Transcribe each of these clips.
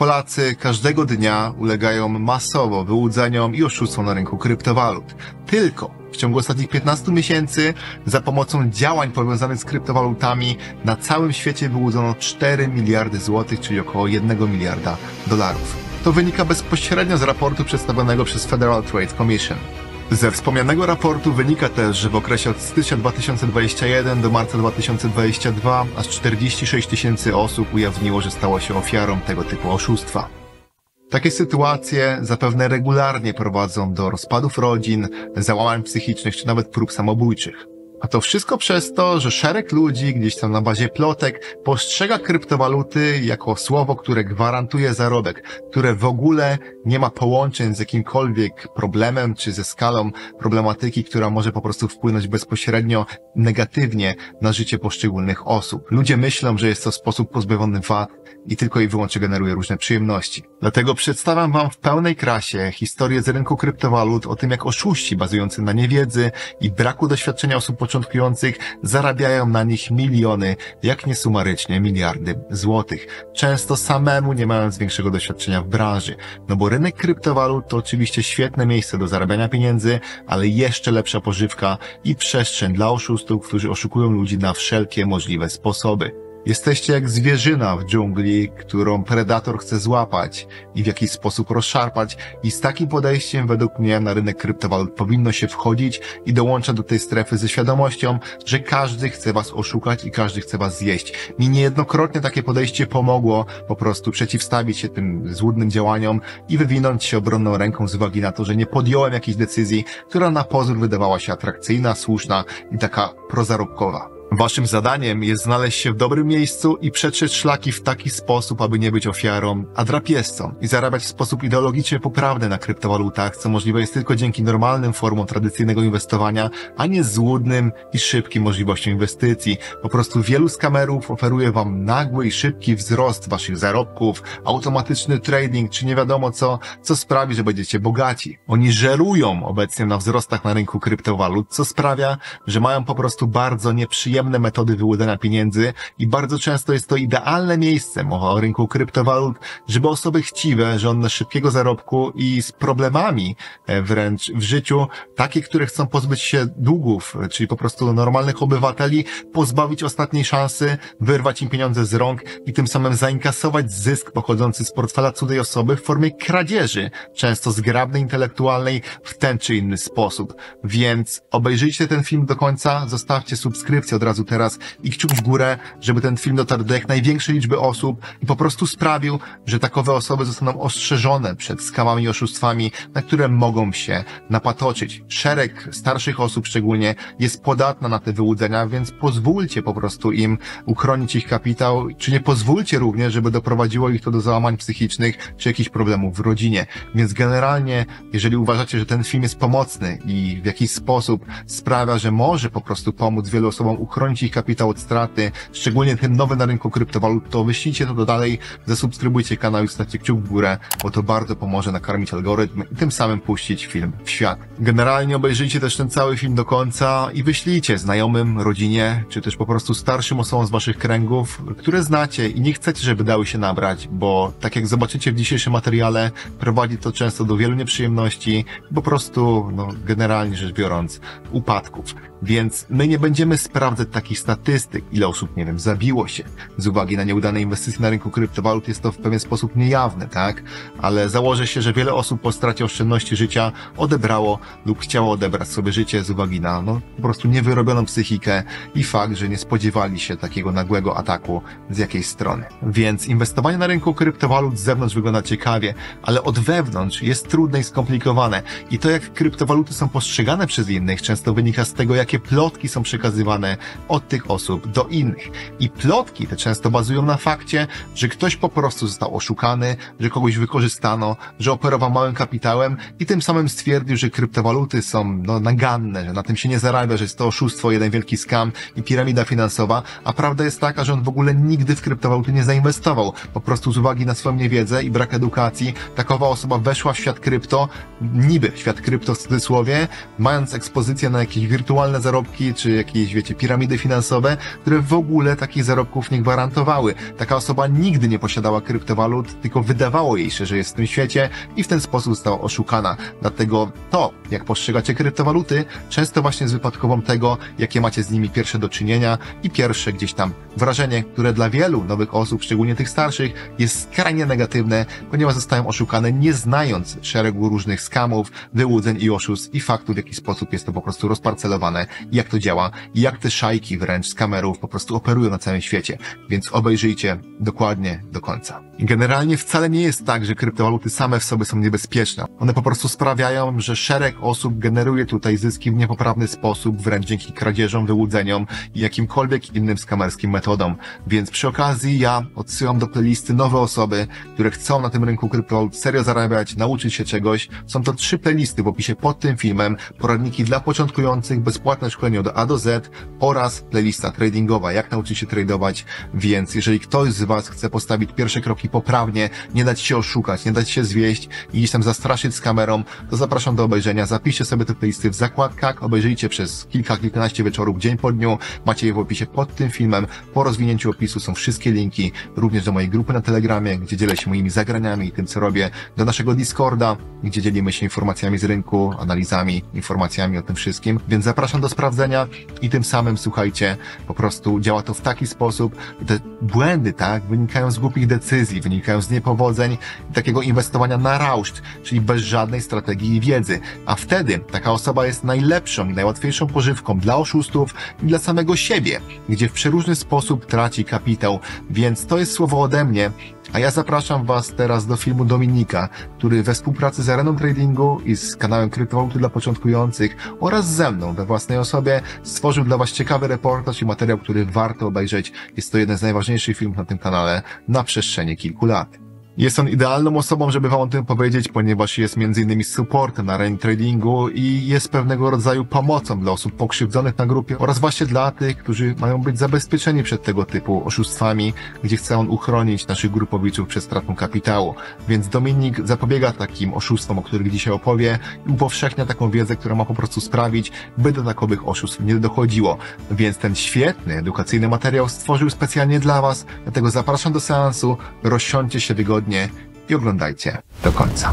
Polacy każdego dnia ulegają masowo wyłudzeniom i oszustwom na rynku kryptowalut. Tylko w ciągu ostatnich 15 miesięcy za pomocą działań powiązanych z kryptowalutami na całym świecie wyłudzono 4 miliardy złotych, czyli około 1 miliarda dolarów. To wynika bezpośrednio z raportu przedstawionego przez Federal Trade Commission. Ze wspomnianego raportu wynika też, że w okresie od stycznia 2021 do marca 2022 aż 46 tysięcy osób ujawniło, że stało się ofiarą tego typu oszustwa. Takie sytuacje zapewne regularnie prowadzą do rozpadów rodzin, załamań psychicznych czy nawet prób samobójczych. A to wszystko przez to, że szereg ludzi gdzieś tam na bazie plotek postrzega kryptowaluty jako słowo, które gwarantuje zarobek, które w ogóle nie ma połączeń z jakimkolwiek problemem czy ze skalą problematyki, która może po prostu wpłynąć bezpośrednio negatywnie na życie poszczególnych osób. Ludzie myślą, że jest to sposób pozbawiony wad i tylko i wyłącznie generuje różne przyjemności. Dlatego przedstawiam Wam w pełnej krasie historię z rynku kryptowalut, o tym jak oszuści bazujący na niewiedzy i braku doświadczenia osób początkujących zarabiają na nich miliony, jak nie sumarycznie miliardy złotych. Często samemu nie mając większego doświadczenia w branży. No bo rynek kryptowalut to oczywiście świetne miejsce do zarabiania pieniędzy, ale jeszcze lepsza pożywka i przestrzeń dla oszustów, którzy oszukują ludzi na wszelkie możliwe sposoby. Jesteście jak zwierzyna w dżungli, którą predator chce złapać i w jakiś sposób rozszarpać i z takim podejściem według mnie na rynek kryptowalut powinno się wchodzić i dołączać do tej strefy ze świadomością, że każdy chce was oszukać i każdy chce was zjeść. Mi niejednokrotnie takie podejście pomogło po prostu przeciwstawić się tym złudnym działaniom i wywinąć się obronną ręką z uwagi na to, że nie podjąłem jakiejś decyzji, która na pozór wydawała się atrakcyjna, słuszna i taka prozarobkowa. Waszym zadaniem jest znaleźć się w dobrym miejscu i przetrzeć szlaki w taki sposób, aby nie być ofiarą, a drapieżcą i zarabiać w sposób ideologicznie poprawny na kryptowalutach, co możliwe jest tylko dzięki normalnym formom tradycyjnego inwestowania, a nie złudnym i szybkim możliwościom inwestycji. Po prostu wielu skamerów oferuje wam nagły i szybki wzrost waszych zarobków, automatyczny trading, czy nie wiadomo co sprawi, że będziecie bogaci. Oni żerują obecnie na wzrostach na rynku kryptowalut, co sprawia, że mają po prostu bardzo nieprzyjemne metody wyłudzania pieniędzy i bardzo często jest to idealne miejsce, mowa o rynku kryptowalut, żeby osoby chciwe, żądne szybkiego zarobku i z problemami wręcz w życiu, takie, które chcą pozbyć się długów, czyli po prostu normalnych obywateli, pozbawić ostatniej szansy, wyrwać im pieniądze z rąk i tym samym zainkasować zysk pochodzący z portfela cudzej osoby w formie kradzieży, często zgrabnej, intelektualnej, w ten czy inny sposób. Więc obejrzyjcie ten film do końca, zostawcie subskrypcję od razu teraz i kciuk w górę, żeby ten film dotarł do jak największej liczby osób i po prostu sprawił, że takowe osoby zostaną ostrzeżone przed skamami i oszustwami, na które mogą się napatoczyć. Szereg starszych osób szczególnie jest podatna na te wyłudzenia, więc pozwólcie po prostu im uchronić ich kapitał, czy nie pozwólcie również, żeby doprowadziło ich to do załamań psychicznych, czy jakichś problemów w rodzinie. Więc generalnie, jeżeli uważacie, że ten film jest pomocny i w jakiś sposób sprawia, że może po prostu pomóc wielu osobom uchronić ich kapitał od straty, szczególnie tym nowym na rynku kryptowalut, to wyślijcie to dalej, zasubskrybujcie kanał i stawcie kciuk w górę, bo to bardzo pomoże nakarmić algorytm i tym samym puścić film w świat. Generalnie obejrzyjcie też ten cały film do końca i wyślijcie znajomym, rodzinie, czy też po prostu starszym osobom z waszych kręgów, które znacie i nie chcecie, żeby dały się nabrać, bo tak jak zobaczycie w dzisiejszym materiale, prowadzi to często do wielu nieprzyjemności, po prostu, generalnie rzecz biorąc, upadków. Więc my nie będziemy sprawdzać takich statystyk, ile osób, nie wiem, zabiło się z uwagi na nieudane inwestycje na rynku kryptowalut. Jest to w pewien sposób niejawne, tak? Ale założę się, że wiele osób po stracie oszczędności życia odebrało lub chciało odebrać sobie życie z uwagi na, po prostu niewyrobioną psychikę i fakt, że nie spodziewali się takiego nagłego ataku z jakiejś strony. Więc inwestowanie na rynku kryptowalut z zewnątrz wygląda ciekawie, ale od wewnątrz jest trudne i skomplikowane. I to, jak kryptowaluty są postrzegane przez innych, często wynika z tego, jakie plotki są przekazywane od tych osób do innych. I plotki te często bazują na fakcie, że ktoś po prostu został oszukany, że kogoś wykorzystano, że operował małym kapitałem i tym samym stwierdził, że kryptowaluty są naganne, że na tym się nie zarabia, że jest to oszustwo, jeden wielki scam i piramida finansowa, a prawda jest taka, że on w ogóle nigdy w kryptowaluty nie zainwestował. Po prostu z uwagi na swoją niewiedzę i brak edukacji, takowa osoba weszła w świat krypto, niby w świat krypto w cudzysłowie, mając ekspozycję na jakieś wirtualne wirtualne zarobki, czy jakieś, wiecie, piramidy finansowe, które w ogóle takich zarobków nie gwarantowały. Taka osoba nigdy nie posiadała kryptowalut, tylko wydawało jej się, że jest w tym świecie i w ten sposób została oszukana. Dlatego to, jak postrzegacie kryptowaluty, często właśnie jest wypadkową tego, jakie macie z nimi pierwsze do czynienia i pierwsze gdzieś tam wrażenie, które dla wielu nowych osób, szczególnie tych starszych, jest skrajnie negatywne, ponieważ zostają oszukane, nie znając szeregu różnych skamów, wyłudzeń i oszustw i faktu, w jaki sposób jest to po prostu rozparcelowane, jak to działa i jak te szajki wręcz skamerów po prostu operują na całym świecie. Więc obejrzyjcie dokładnie do końca. Generalnie wcale nie jest tak, że kryptowaluty same w sobie są niebezpieczne. One po prostu sprawiają, że szereg osób generuje tutaj zyski w niepoprawny sposób, wręcz dzięki kradzieżom, wyłudzeniom i jakimkolwiek innym skamerskim metodom. Więc przy okazji ja odsyłam do playlisty nowe osoby, które chcą na tym rynku kryptowalut serio zarabiać, nauczyć się czegoś. Są to 3 playlisty w opisie pod tym filmem, poradniki dla początkujących, bezpłatne szkolenie od A do Z oraz playlista tradingowa, jak nauczyć się tradować. Więc jeżeli ktoś z Was chce postawić pierwsze kroki poprawnie, nie dać się oszukać, nie dać się zwieść i gdzieś tam zastraszyć z kamerą, to zapraszam do obejrzenia. Zapiszcie sobie te playlisty w zakładkach, obejrzyjcie przez kilkanaście wieczorów, dzień po dniu. Macie je w opisie pod tym filmem. Po rozwinięciu opisu są wszystkie linki, również do mojej grupy na Telegramie, gdzie dzielę się moimi zagraniami i tym, co robię, do naszego Discorda, gdzie dzielimy się informacjami z rynku, analizami, informacjami o tym wszystkim, więc zapraszam do sprawdzenia i tym samym, słuchajcie, po prostu działa to w taki sposób, te błędy, tak, wynikają z głupich decyzji, wynikają z niepowodzeń i takiego inwestowania na rauszt, czyli bez żadnej strategii i wiedzy, a wtedy taka osoba jest najlepszą i najłatwiejszą pożywką dla oszustów i dla samego siebie, gdzie w przeróżny sposób traci kapitał, więc to jest słowo ode mnie, a ja zapraszam Was teraz do filmu Dominika, który we współpracy z Areną Tradingu i z kanałem Kryptowaluty dla początkujących oraz ze mną we własnej osobie stworzył dla Was ciekawy reportaż i materiał, który warto obejrzeć. Jest to jeden z najważniejszych filmów na tym kanale na przestrzeni kilku lat. Jest on idealną osobą, żeby Wam o tym powiedzieć, ponieważ jest m.in. supportem na arenie tradingu i jest pewnego rodzaju pomocą dla osób pokrzywdzonych na grupie oraz właśnie dla tych, którzy mają być zabezpieczeni przed tego typu oszustwami, gdzie chce on uchronić naszych grupowiczów przed stratą kapitału. Więc Dominik zapobiega takim oszustwom, o których dzisiaj opowie i upowszechnia taką wiedzę, która ma po prostu sprawić, by do takowych oszustw nie dochodziło. Więc ten świetny, edukacyjny materiał stworzył specjalnie dla Was, dlatego zapraszam do seansu, rozsiądźcie się wygodnie i oglądajcie do końca.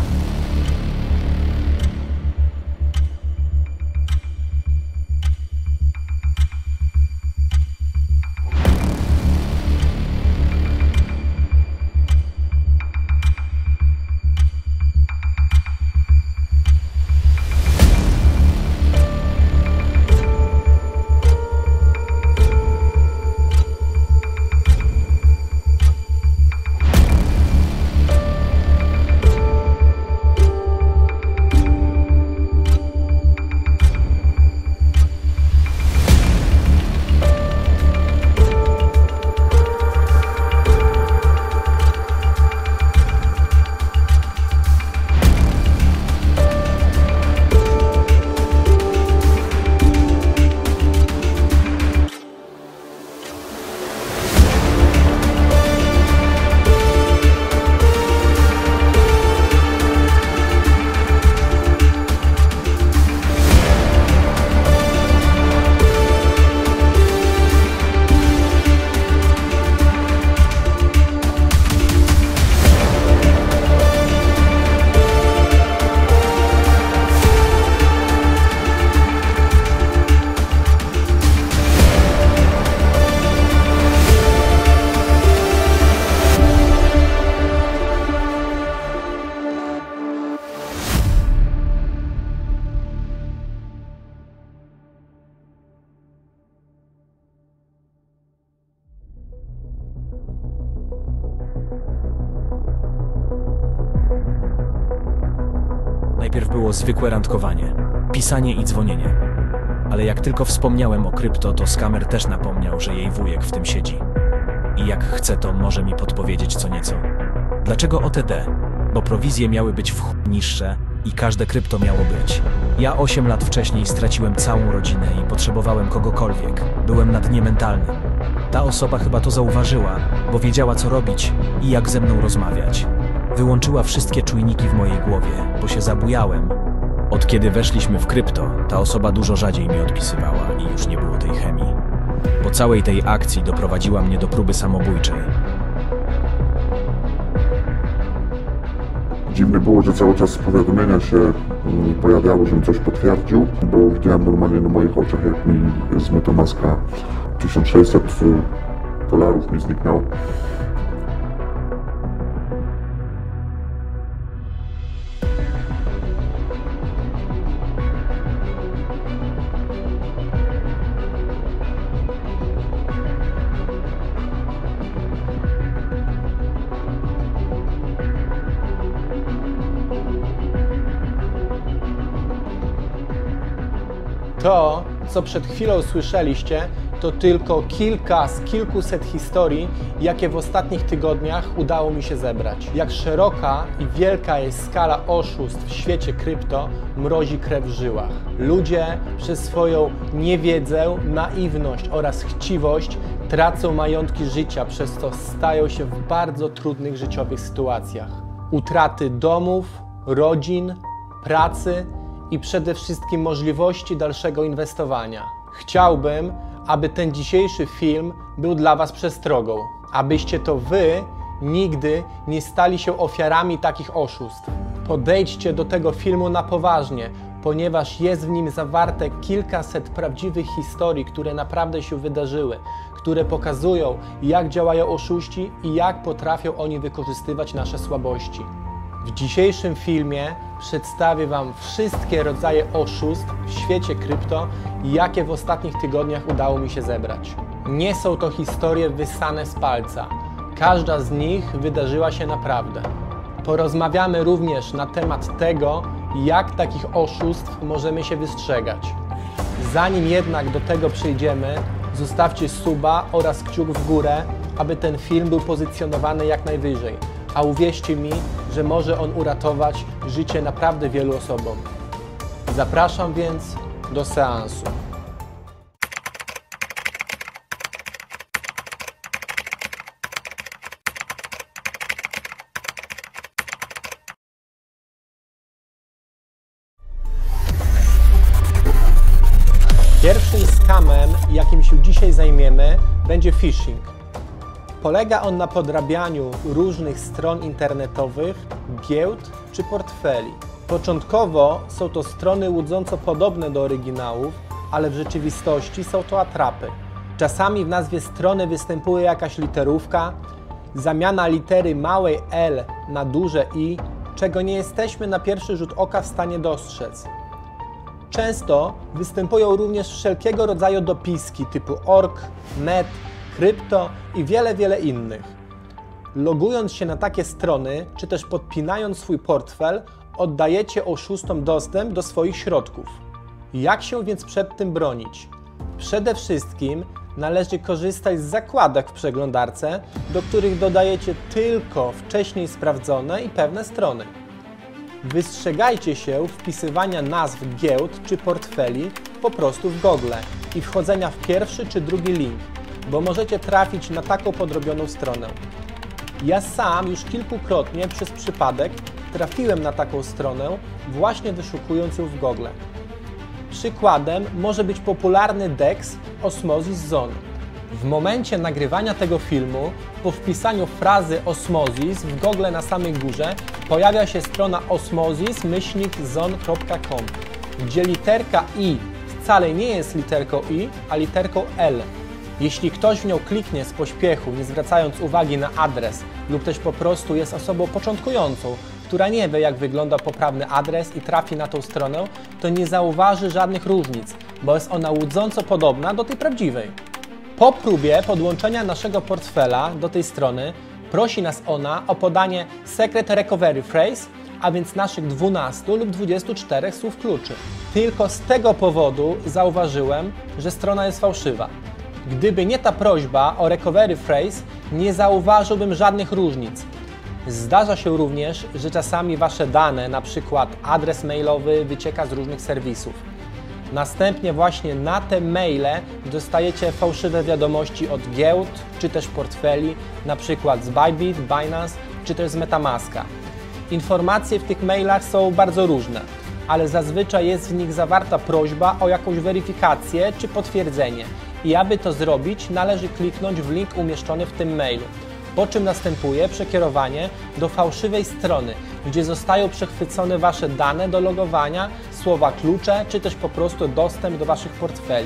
Najpierw było zwykłe randkowanie, pisanie i dzwonienie. Ale jak tylko wspomniałem o krypto, to skamer też napomniał, że jej wujek w tym siedzi. I jak chce, to może mi podpowiedzieć co nieco. Dlaczego OTD? Bo prowizje miały być w chuj niższe i każde krypto miało być. Ja 8 lat wcześniej straciłem całą rodzinę i potrzebowałem kogokolwiek. Byłem na dnie mentalnym. Ta osoba chyba to zauważyła, bo wiedziała co robić i jak ze mną rozmawiać. Wyłączyła wszystkie czujniki w mojej głowie, bo się zabujałem. Od kiedy weszliśmy w krypto, ta osoba dużo rzadziej mi odpisywała i już nie było tej chemii. Po całej tej akcji doprowadziła mnie do próby samobójczej. Dziwne było, że cały czas powiadomienia się pojawiały, żebym coś potwierdził, bo widziałem normalnie na moich oczach, jak mi z MetaMaska $1600 mi zniknęło. To, co przed chwilą słyszeliście, to tylko kilka z kilkuset historii, jakie w ostatnich tygodniach udało mi się zebrać. Jak szeroka i wielka jest skala oszustw w świecie krypto, mrozi krew w żyłach. Ludzie przez swoją niewiedzę, naiwność oraz chciwość tracą majątki życia, przez co stają się w bardzo trudnych życiowych sytuacjach. Utraty domów, rodzin, pracy i przede wszystkim możliwości dalszego inwestowania. Chciałbym, aby ten dzisiejszy film był dla Was przestrogą, abyście to Wy nigdy nie stali się ofiarami takich oszustw. Podejdźcie do tego filmu na poważnie, ponieważ jest w nim zawarte kilkaset prawdziwych historii, które naprawdę się wydarzyły, które pokazują, jak działają oszuści i jak potrafią oni wykorzystywać nasze słabości. W dzisiejszym filmie przedstawię Wam wszystkie rodzaje oszustw w świecie krypto, jakie w ostatnich tygodniach udało mi się zebrać. Nie są to historie wyssane z palca. Każda z nich wydarzyła się naprawdę. Porozmawiamy również na temat tego, jak takich oszustw możemy się wystrzegać. Zanim jednak do tego przejdziemy, zostawcie suba oraz kciuk w górę, aby ten film był pozycjonowany jak najwyżej. A uwierzcie mi, że może on uratować życie naprawdę wielu osobom. Zapraszam więc do seansu. Pierwszym skamem, jakim się dzisiaj zajmiemy, będzie phishing. Polega on na podrabianiu różnych stron internetowych, giełd czy portfeli. Początkowo są to strony łudząco podobne do oryginałów, ale w rzeczywistości są to atrapy. Czasami w nazwie strony występuje jakaś literówka, zamiana litery małej L na duże I, czego nie jesteśmy na pierwszy rzut oka w stanie dostrzec. Często występują również wszelkiego rodzaju dopiski typu org, net, krypto i wiele innych. Logując się na takie strony, czy też podpinając swój portfel, oddajecie oszustom dostęp do swoich środków. Jak się więc przed tym bronić? Przede wszystkim należy korzystać z zakładek w przeglądarce, do których dodajecie tylko wcześniej sprawdzone i pewne strony. Wystrzegajcie się wpisywania nazw giełd czy portfeli po prostu w Google i wchodzenia w pierwszy czy drugi link, bo możecie trafić na taką podrobioną stronę. Ja sam już kilkukrotnie przez przypadek trafiłem na taką stronę, właśnie wyszukując ją w Google. Przykładem może być popularny DEX Osmosis Zone. W momencie nagrywania tego filmu, po wpisaniu frazy Osmosis w Google na samej górze pojawia się strona osmosis-zone.com, gdzie literka I wcale nie jest literką I, a literką L. Jeśli ktoś w nią kliknie z pośpiechu, nie zwracając uwagi na adres, lub też po prostu jest osobą początkującą, która nie wie, jak wygląda poprawny adres i trafi na tą stronę, to nie zauważy żadnych różnic, bo jest ona łudząco podobna do tej prawdziwej. Po próbie podłączenia naszego portfela do tej strony prosi nas ona o podanie Secret Recovery Phrase, a więc naszych 12 lub 24 słów kluczy. Tylko z tego powodu zauważyłem, że strona jest fałszywa. Gdyby nie ta prośba o recovery phrase, nie zauważyłbym żadnych różnic. Zdarza się również, że czasami Wasze dane, np. adres mailowy, wycieka z różnych serwisów. Następnie właśnie na te maile dostajecie fałszywe wiadomości od giełd, czy też portfeli, np. z Bybit, Binance, czy też z MetaMaska. Informacje w tych mailach są bardzo różne. ale zazwyczaj jest w nich zawarta prośba o jakąś weryfikację czy potwierdzenie. I aby to zrobić, należy kliknąć w link umieszczony w tym mailu, po czym następuje przekierowanie do fałszywej strony, gdzie zostają przechwycone Wasze dane do logowania, słowa klucze, czy też po prostu dostęp do Waszych portfeli.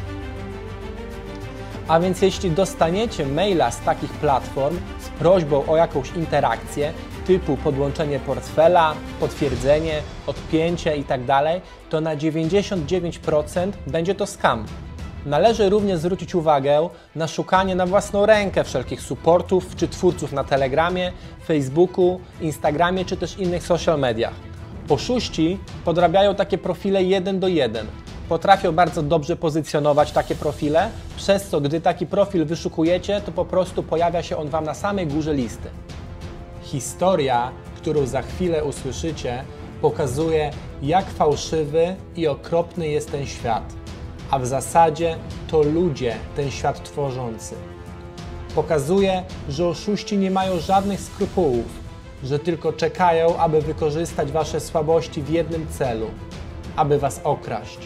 A więc jeśli dostaniecie maila z takich platform z prośbą o jakąś interakcję, typu podłączenie portfela, potwierdzenie, odpięcie itd., to na 99% będzie to scam. Należy również zwrócić uwagę na szukanie na własną rękę wszelkich supportów czy twórców na Telegramie, Facebooku, Instagramie czy też innych social mediach. Oszuści podrabiają takie profile 1 do 1. Potrafią bardzo dobrze pozycjonować takie profile, przez co gdy taki profil wyszukujecie, to po prostu pojawia się on Wam na samej górze listy. Historia, którą za chwilę usłyszycie, pokazuje, jak fałszywy i okropny jest ten świat, a w zasadzie to ludzie ten świat tworzący. Pokazuje, że oszuści nie mają żadnych skrupułów, że tylko czekają, aby wykorzystać Wasze słabości w jednym celu, aby Was okraść.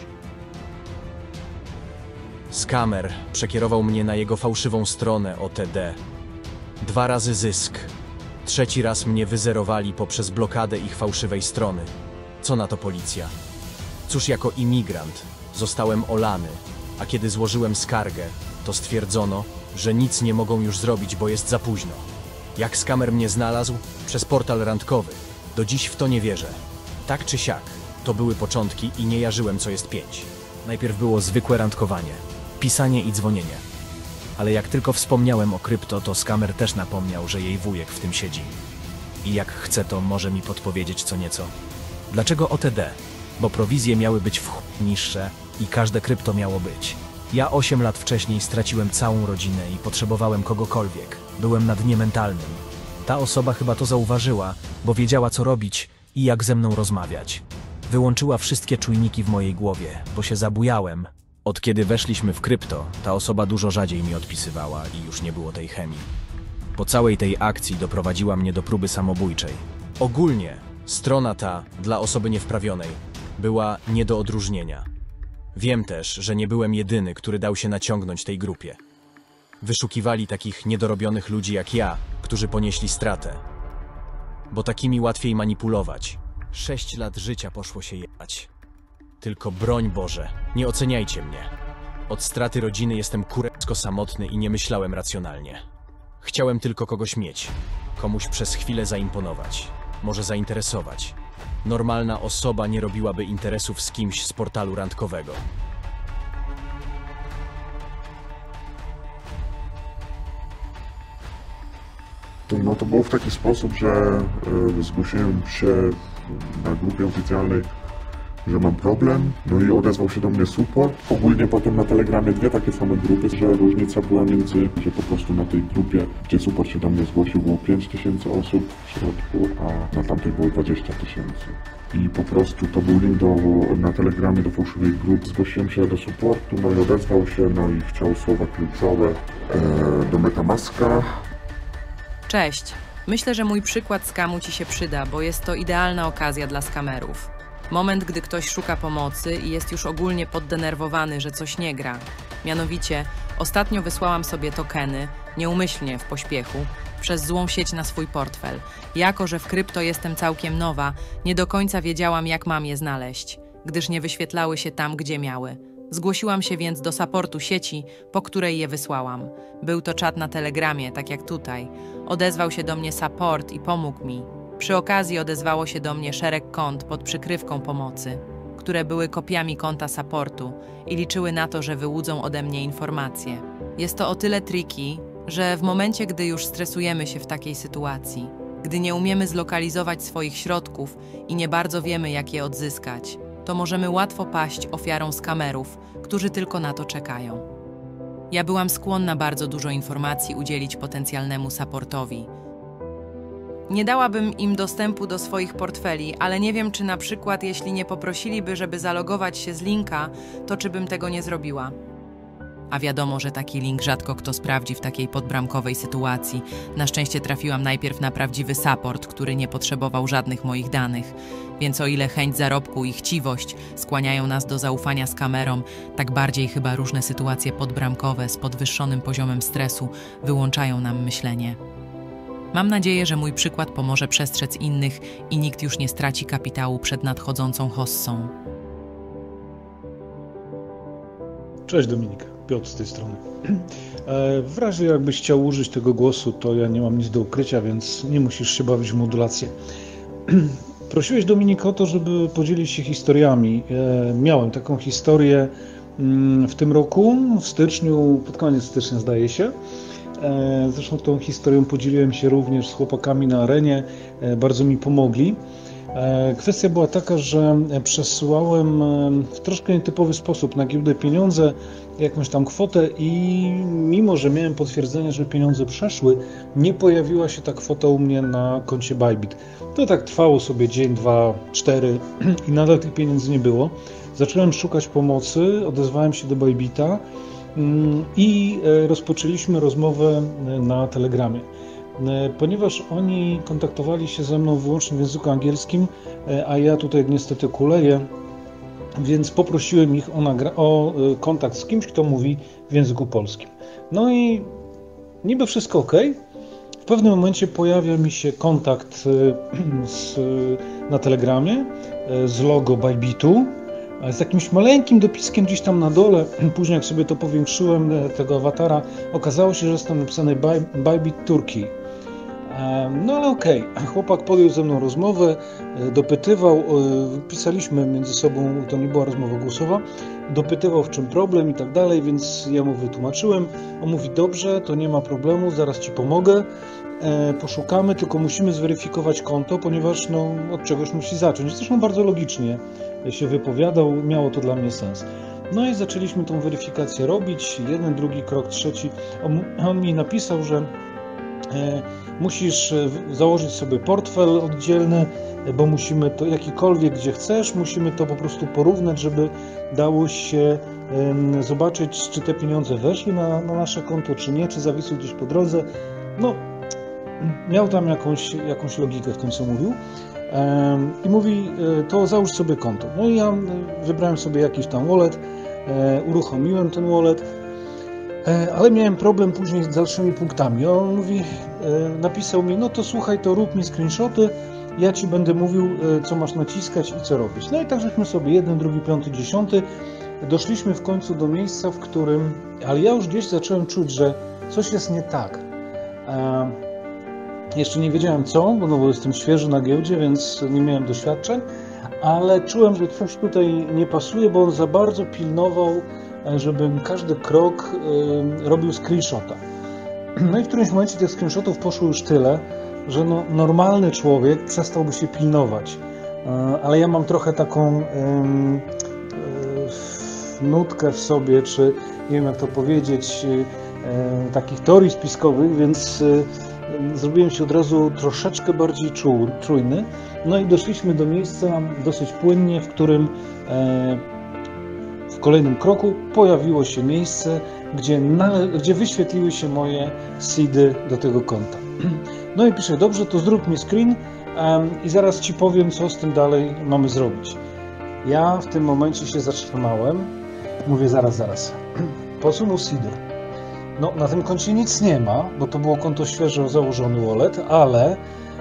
Skamer przekierował mnie na jego fałszywą stronę OTD. 2 razy zysk. 3. raz mnie wyzerowali poprzez blokadę ich fałszywej strony. Co na to policja? Cóż, jako imigrant zostałem olany, a kiedy złożyłem skargę, to stwierdzono, że nic nie mogą już zrobić, bo jest za późno. Jak skamer mnie znalazł? Przez portal randkowy. Do dziś w to nie wierzę. Tak czy siak, to były początki i nie jarzyłem, co jest 5. Najpierw było zwykłe randkowanie, pisanie i dzwonienie. Ale jak tylko wspomniałem o krypto, to skamer też napomniał, że jej wujek w tym siedzi. I jak chce, to może mi podpowiedzieć co nieco. Dlaczego OTD? Bo prowizje miały być niższe i każde krypto miało być. Ja 8 lat wcześniej straciłem całą rodzinę i potrzebowałem kogokolwiek. Byłem na dnie mentalnym. Ta osoba chyba to zauważyła, bo wiedziała co robić i jak ze mną rozmawiać. Wyłączyła wszystkie czujniki w mojej głowie, bo się zabujałem. Od kiedy weszliśmy w krypto, ta osoba dużo rzadziej mi odpisywała i już nie było tej chemii. Po całej tej akcji doprowadziła mnie do próby samobójczej. Ogólnie strona ta, dla osoby niewprawionej, była nie do odróżnienia. Wiem też, że nie byłem jedyny, który dał się naciągnąć tej grupie. Wyszukiwali takich niedorobionych ludzi jak ja, którzy ponieśli stratę. Bo takimi łatwiej manipulować. 6 lat życia poszło się jebać. Tylko broń Boże, nie oceniajcie mnie. Od straty rodziny jestem kurewsko samotny i nie myślałem racjonalnie. Chciałem tylko kogoś mieć, komuś przez chwilę zaimponować, może zainteresować. Normalna osoba nie robiłaby interesów z kimś z portalu randkowego. No to było w taki sposób, że zgłosiłem się na grupie oficjalnej, że mam problem, no i odezwał się do mnie support. Ogólnie potem na Telegramie 2 takie same grupy, że różnica była między, że po prostu na tej grupie, gdzie support się do mnie zgłosił, było 5000 osób w środku, a na tamtej było 20 000. I po prostu to był link na Telegramie do fałszywej grup. Zgłosiłem się do supportu, no i odezwał się, no i chciał słowa kluczowe do MetaMaska. Cześć. Myślę, że mój przykład skamu Ci się przyda, bo jest to idealna okazja dla skamerów. Moment, gdy ktoś szuka pomocy i jest już ogólnie poddenerwowany, że coś nie gra. Mianowicie, ostatnio wysłałam sobie tokeny, nieumyślnie, w pośpiechu, przez złą sieć na swój portfel. Jako że w krypto jestem całkiem nowa, nie do końca wiedziałam, jak mam je znaleźć, gdyż nie wyświetlały się tam, gdzie miały. Zgłosiłam się więc do supportu sieci, po której je wysłałam. Był to czat na Telegramie, tak jak tutaj. Odezwał się do mnie support i pomógł mi. Przy okazji odezwało się do mnie szereg kont pod przykrywką pomocy, które były kopiami konta supportu i liczyły na to, że wyłudzą ode mnie informacje. Jest to o tyle tricky, że w momencie, gdy już stresujemy się w takiej sytuacji, gdy nie umiemy zlokalizować swoich środków i nie bardzo wiemy, jak je odzyskać, to możemy łatwo paść ofiarą skamerów, którzy tylko na to czekają. Ja byłam skłonna bardzo dużo informacji udzielić potencjalnemu supportowi. Nie dałabym im dostępu do swoich portfeli, ale nie wiem, czy na przykład jeśli nie poprosiliby, żeby zalogować się z linka, to czy bym tego nie zrobiła. A wiadomo, że taki link rzadko kto sprawdzi w takiej podbramkowej sytuacji. Na szczęście trafiłam najpierw na prawdziwy support, który nie potrzebował żadnych moich danych. Więc o ile chęć zarobku i chciwość skłaniają nas do zaufania z kamerą, tak bardziej chyba różne sytuacje podbramkowe z podwyższonym poziomem stresu wyłączają nam myślenie. Mam nadzieję, że mój przykład pomoże przestrzec innych i nikt już nie straci kapitału przed nadchodzącą hossą. Cześć Dominika, Piotr z tej strony. W razie jakbyś chciał użyć tego głosu, to ja nie mam nic do ukrycia, więc nie musisz się bawić w modulację. Prosiłeś Dominika o to, żeby podzielić się historiami. Miałem taką historię w tym roku, w styczniu, pod koniec stycznia zdaje się. Zresztą tą historią podzieliłem się również z chłopakami na arenie, bardzo mi pomogli. Kwestia była taka, że przesyłałem w troszkę nietypowy sposób na giełdę pieniądze, jakąś tam kwotę i mimo, że miałem potwierdzenie, że pieniądze przeszły, nie pojawiła się ta kwota u mnie na koncie Bybit. To tak trwało sobie dzień, 2, 4 i nadal tych pieniędzy nie było. Zacząłem szukać pomocy, odezwałem się do Bybita i rozpoczęliśmy rozmowę na Telegramie. Ponieważ oni kontaktowali się ze mną wyłącznie w języku angielskim, a ja tutaj niestety kuleję, więc poprosiłem ich o kontakt z kimś, kto mówi w języku polskim. No i niby wszystko ok. W pewnym momencie pojawia mi się kontakt na Telegramie z logo Bybitu, z jakimś maleńkim dopiskiem gdzieś tam na dole. Później jak sobie to powiększyłem, tego awatara, okazało się, że jest tam napisane Bybit Turkey. No ale okej, chłopak podjął ze mną rozmowę, dopytywał, pisaliśmy między sobą, to nie była rozmowa głosowa, dopytywał w czym problem i tak dalej, więc ja mu wytłumaczyłem. On mówi, dobrze, to nie ma problemu, zaraz ci pomogę, poszukamy, tylko musimy zweryfikować konto, ponieważ no, od czegoś musi zacząć. Zresztą bardzo logicznie się wypowiadał, miało to dla mnie sens. No i zaczęliśmy tą weryfikację robić, jeden, drugi krok, trzeci. On mi napisał, że musisz założyć sobie portfel oddzielny, bo musimy to jakikolwiek, gdzie chcesz, musimy to po prostu porównać, żeby dało się zobaczyć, czy te pieniądze weszły na nasze konto, czy nie, czy zawisły gdzieś po drodze. No, miał tam jakąś logikę w tym, co mówił. I mówi, to załóż sobie konto. No i ja wybrałem sobie jakiś tam wallet, uruchomiłem ten wallet, ale miałem problem później z dalszymi punktami. On mówi, napisał mi, no to słuchaj, to rób mi screenshoty, ja ci będę mówił, co masz naciskać i co robić. No i tak żeśmy sobie 1, 2, 5, 10. Doszliśmy w końcu do miejsca, w którym, ale ja już gdzieś zacząłem czuć, że coś jest nie tak. Jeszcze nie wiedziałem co, bo jestem świeży na giełdzie, więc nie miałem doświadczeń, ale czułem, że coś tutaj nie pasuje, bo on za bardzo pilnował, żebym każdy krok robił screenshota. No i w którymś momencie tych screenshotów poszło już tyle, że no, normalny człowiek przestałby się pilnować. Ale ja mam trochę taką nutkę w sobie, czy nie wiem jak to powiedzieć, takich teorii spiskowych, więc zrobiłem się od razu troszeczkę bardziej czujny. No i doszliśmy do miejsca dosyć płynnie, w którym w kolejnym kroku pojawiło się miejsce, gdzie wyświetliły się moje seedy do tego konta. No i piszę, dobrze, to zrób mi screen i zaraz ci powiem, co z tym dalej mamy zrobić. Ja w tym momencie się zatrzymałem, mówię, zaraz, po co mu seedy? No, na tym koncie nic nie ma, bo to było konto świeżo założony wallet, ale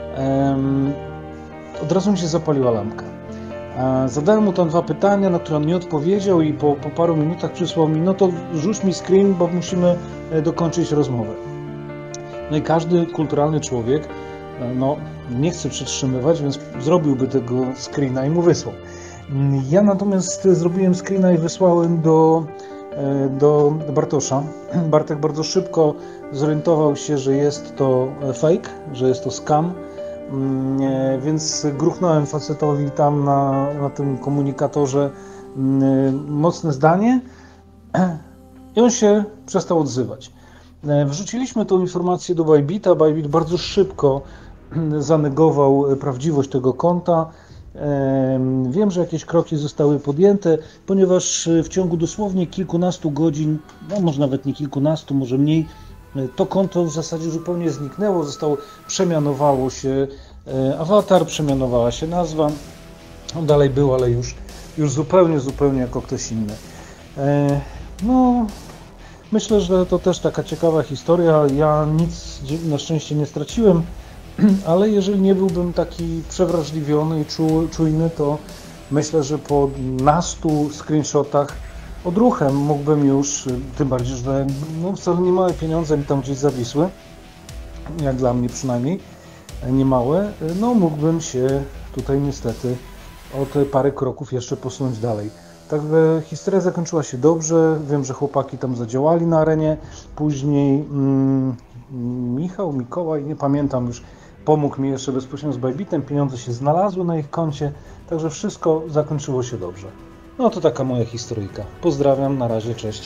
od razu mi się zapaliła lampka. Zadałem mu tam 2 pytania, na które on nie odpowiedział i po paru minutach przysłał mi, no to rzuć mi screen, bo musimy dokończyć rozmowę. No i każdy kulturalny człowiek no, nie chce przytrzymywać, więc zrobiłby tego screena i mu wysłał. Ja natomiast zrobiłem screena i wysłałem do Bartosza. Bartek bardzo szybko zorientował się, że jest to fake, że jest to scam, więc gruchnąłem facetowi tam na tym komunikatorze mocne zdanie i on się przestał odzywać. Wrzuciliśmy tą informację do Bybita. Bybit bardzo szybko zanegował prawdziwość tego konta Wiem, że jakieś kroki zostały podjęte, ponieważ w ciągu dosłownie kilkunastu godzin, no może nawet nie kilkunastu, może mniej, to konto w zasadzie zupełnie zniknęło, przemianowało się awatar, przemianowała się nazwa, on dalej był, ale już zupełnie jako ktoś inny. No, myślę, że to też taka ciekawa historia. Ja nic na szczęście nie straciłem, ale jeżeli nie byłbym taki przewrażliwiony i czujny, to myślę, że po nastu screenshotach odruchem mógłbym już, tym bardziej, że no, wcale nie małe pieniądze mi tam gdzieś zawisły, jak dla mnie przynajmniej, nie małe, no mógłbym się tutaj niestety o te parę kroków jeszcze posunąć dalej. Także historia zakończyła się dobrze, wiem, że chłopaki tam zadziałali na arenie, później Mikołaj, nie pamiętam już, pomógł mi jeszcze bezpośrednio z Bybitem, pieniądze się znalazły na ich koncie, także wszystko zakończyło się dobrze. No to taka moja historyjka. Pozdrawiam, na razie, cześć.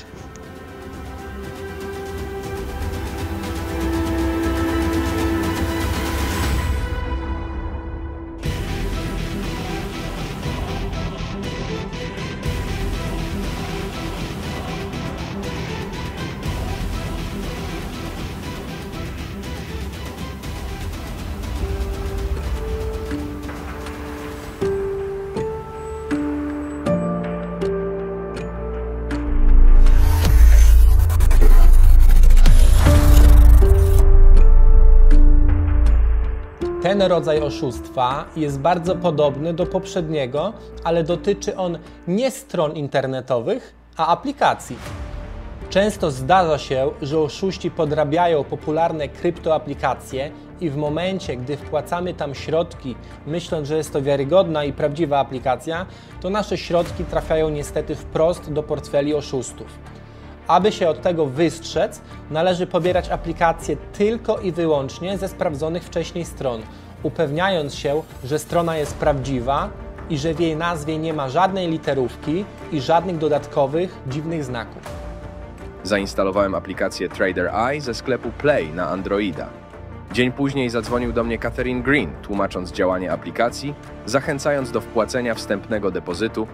Ten rodzaj oszustwa jest bardzo podobny do poprzedniego, ale dotyczy on nie stron internetowych, a aplikacji. Często zdarza się, że oszuści podrabiają popularne kryptoaplikacje i w momencie, gdy wpłacamy tam środki, myśląc, że jest to wiarygodna i prawdziwa aplikacja, to nasze środki trafiają niestety wprost do portfeli oszustów. Aby się od tego wystrzec, należy pobierać aplikacje tylko i wyłącznie ze sprawdzonych wcześniej stron, upewniając się, że strona jest prawdziwa i że w jej nazwie nie ma żadnej literówki i żadnych dodatkowych, dziwnych znaków. Zainstalowałem aplikację Trader Eye ze sklepu Play na Androida. Dzień później zadzwonił do mnie Catherine Green, tłumacząc działanie aplikacji, zachęcając do wpłacenia wstępnego depozytu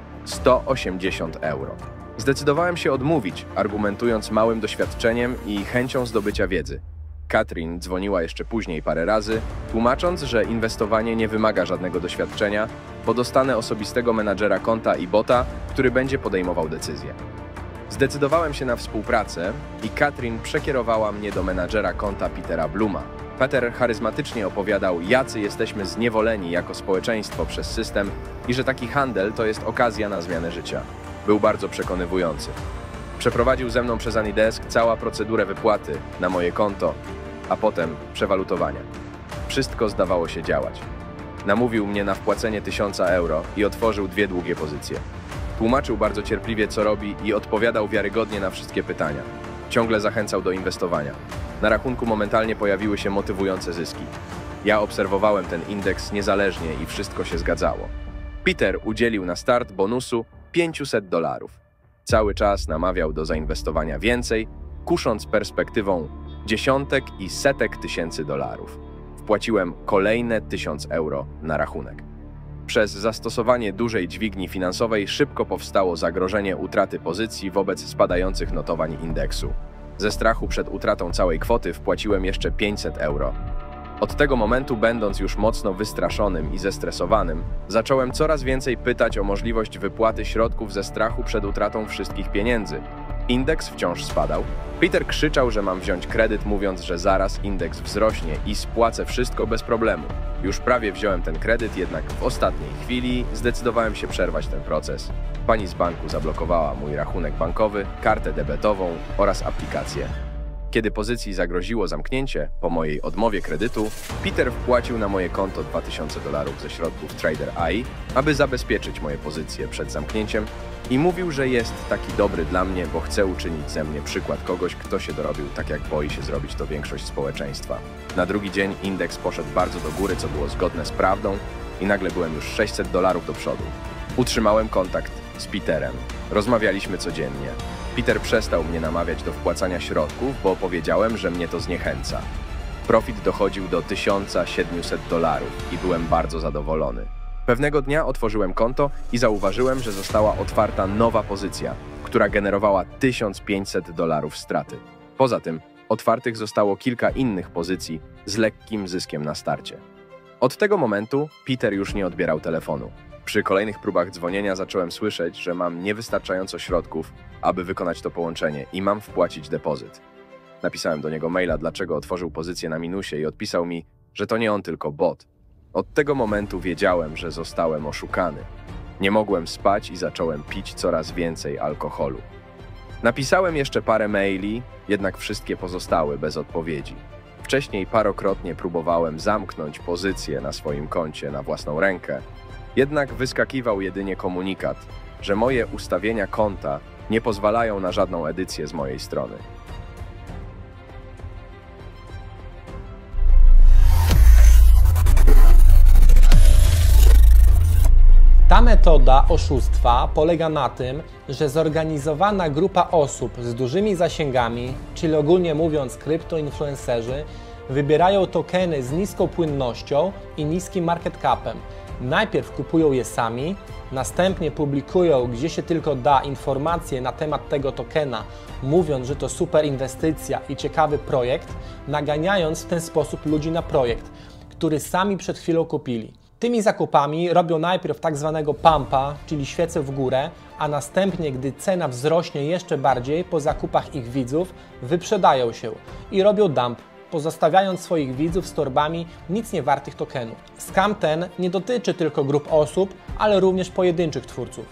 180 €. Zdecydowałem się odmówić, argumentując małym doświadczeniem i chęcią zdobycia wiedzy. Catherine dzwoniła jeszcze później parę razy, tłumacząc, że inwestowanie nie wymaga żadnego doświadczenia, bo dostanę osobistego menadżera konta i bota, który będzie podejmował decyzje. Zdecydowałem się na współpracę i Catherine przekierowała mnie do menadżera konta Petera Bluma. Peter charyzmatycznie opowiadał, jacy jesteśmy zniewoleni jako społeczeństwo przez system i że taki handel to jest okazja na zmianę życia. Był bardzo przekonywujący. Przeprowadził ze mną przez AnyDesk całą procedurę wypłaty na moje konto, a potem przewalutowania. Wszystko zdawało się działać. Namówił mnie na wpłacenie 1000 € i otworzył 2 długie pozycje. Tłumaczył bardzo cierpliwie, co robi i odpowiadał wiarygodnie na wszystkie pytania. Ciągle zachęcał do inwestowania. Na rachunku momentalnie pojawiły się motywujące zyski. Ja obserwowałem ten indeks niezależnie i wszystko się zgadzało. Peter udzielił na start bonusu $500. Cały czas namawiał do zainwestowania więcej, kusząc perspektywą dziesiątek i setek tysięcy dolarów. Wpłaciłem kolejne 1000 € na rachunek. Przez zastosowanie dużej dźwigni finansowej szybko powstało zagrożenie utraty pozycji wobec spadających notowań indeksu. Ze strachu przed utratą całej kwoty wpłaciłem jeszcze 500 €. Od tego momentu, będąc już mocno wystraszonym i zestresowanym, zacząłem coraz więcej pytać o możliwość wypłaty środków ze strachu przed utratą wszystkich pieniędzy. Indeks wciąż spadał. Peter krzyczał, że mam wziąć kredyt, mówiąc, że zaraz indeks wzrośnie i spłacę wszystko bez problemu. Już prawie wziąłem ten kredyt, jednak w ostatniej chwili zdecydowałem się przerwać ten proces. Pani z banku zablokowała mój rachunek bankowy, kartę debetową oraz aplikację. Kiedy pozycji zagroziło zamknięcie, po mojej odmowie kredytu, Peter wpłacił na moje konto $2000 ze środków Trader Eye, aby zabezpieczyć moje pozycje przed zamknięciem i mówił, że jest taki dobry dla mnie, bo chce uczynić ze mnie przykład kogoś, kto się dorobił tak, jak boi się zrobić to większość społeczeństwa. Na drugi dzień indeks poszedł bardzo do góry, co było zgodne z prawdą i nagle byłem już $600 do przodu. Utrzymałem kontakt z Peterem. Rozmawialiśmy codziennie. Peter przestał mnie namawiać do wpłacania środków, bo powiedziałem, że mnie to zniechęca. Profit dochodził do $1700 i byłem bardzo zadowolony. Pewnego dnia otworzyłem konto i zauważyłem, że została otwarta nowa pozycja, która generowała $1500 straty. Poza tym otwartych zostało kilka innych pozycji z lekkim zyskiem na starcie. Od tego momentu Peter już nie odbierał telefonu. Przy kolejnych próbach dzwonienia zacząłem słyszeć, że mam niewystarczająco środków, aby wykonać to połączenie i mam wpłacić depozyt. Napisałem do niego maila, dlaczego otworzył pozycję na minusie i odpisał mi, że to nie on, tylko bot. Od tego momentu wiedziałem, że zostałem oszukany. Nie mogłem spać i zacząłem pić coraz więcej alkoholu. Napisałem jeszcze parę maili, jednak wszystkie pozostały bez odpowiedzi. Wcześniej parokrotnie próbowałem zamknąć pozycję na swoim koncie na własną rękę, jednak wyskakiwał jedynie komunikat, że moje ustawienia konta nie pozwalają na żadną edycję z mojej strony. Ta metoda oszustwa polega na tym, że zorganizowana grupa osób z dużymi zasięgami, czyli ogólnie mówiąc kryptoinfluencerzy, wybierają tokeny z niską płynnością i niskim market capem. Najpierw kupują je sami, następnie publikują gdzie się tylko da informacje na temat tego tokena, mówiąc, że to super inwestycja i ciekawy projekt, naganiając w ten sposób ludzi na projekt, który sami przed chwilą kupili. Tymi zakupami robią najpierw tak zwanego pumpa, czyli świecę w górę, a następnie, gdy cena wzrośnie jeszcze bardziej po zakupach ich widzów, wyprzedają się i robią dump, pozostawiając swoich widzów z torbami nic nie wartych tokenów. Scam ten nie dotyczy tylko grup osób, ale również pojedynczych twórców.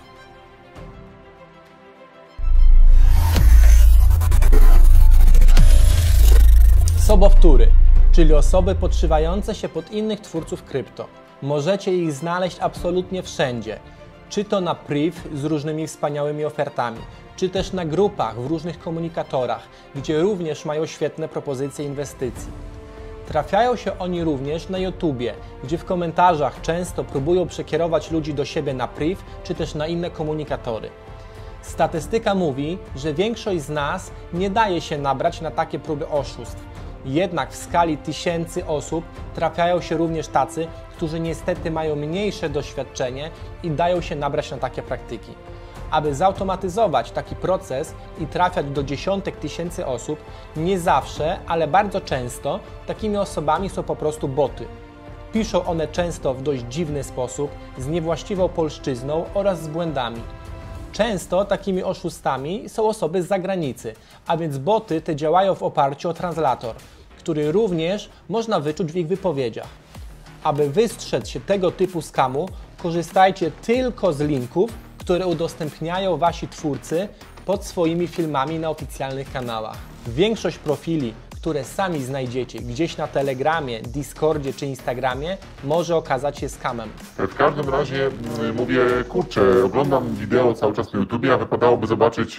Sobowtóry, czyli osoby podszywające się pod innych twórców krypto. Możecie ich znaleźć absolutnie wszędzie, czy to na priv z różnymi wspaniałymi ofertami, czy też na grupach w różnych komunikatorach, gdzie również mają świetne propozycje inwestycji. Trafiają się oni również na YouTubie, gdzie w komentarzach często próbują przekierować ludzi do siebie na priv, czy też na inne komunikatory. Statystyka mówi, że większość z nas nie daje się nabrać na takie próby oszustw. Jednak w skali tysięcy osób trafiają się również tacy, którzy niestety mają mniejsze doświadczenie i dają się nabrać na takie praktyki. Aby zautomatyzować taki proces i trafiać do dziesiątek tysięcy osób, nie zawsze, ale bardzo często takimi osobami są po prostu boty. Piszą one często w dość dziwny sposób, z niewłaściwą polszczyzną oraz z błędami. Często takimi oszustami są osoby z zagranicy, a więc boty te działają w oparciu o translator, który również można wyczuć w ich wypowiedziach. Aby wystrzec się tego typu skamu, korzystajcie tylko z linków, które udostępniają wasi twórcy pod swoimi filmami na oficjalnych kanałach. Większość profili, które sami znajdziecie gdzieś na Telegramie, Discordzie czy Instagramie, może okazać się skamem. W każdym razie mówię, kurczę, oglądam wideo cały czas na YouTubie, a wypadałoby zobaczyć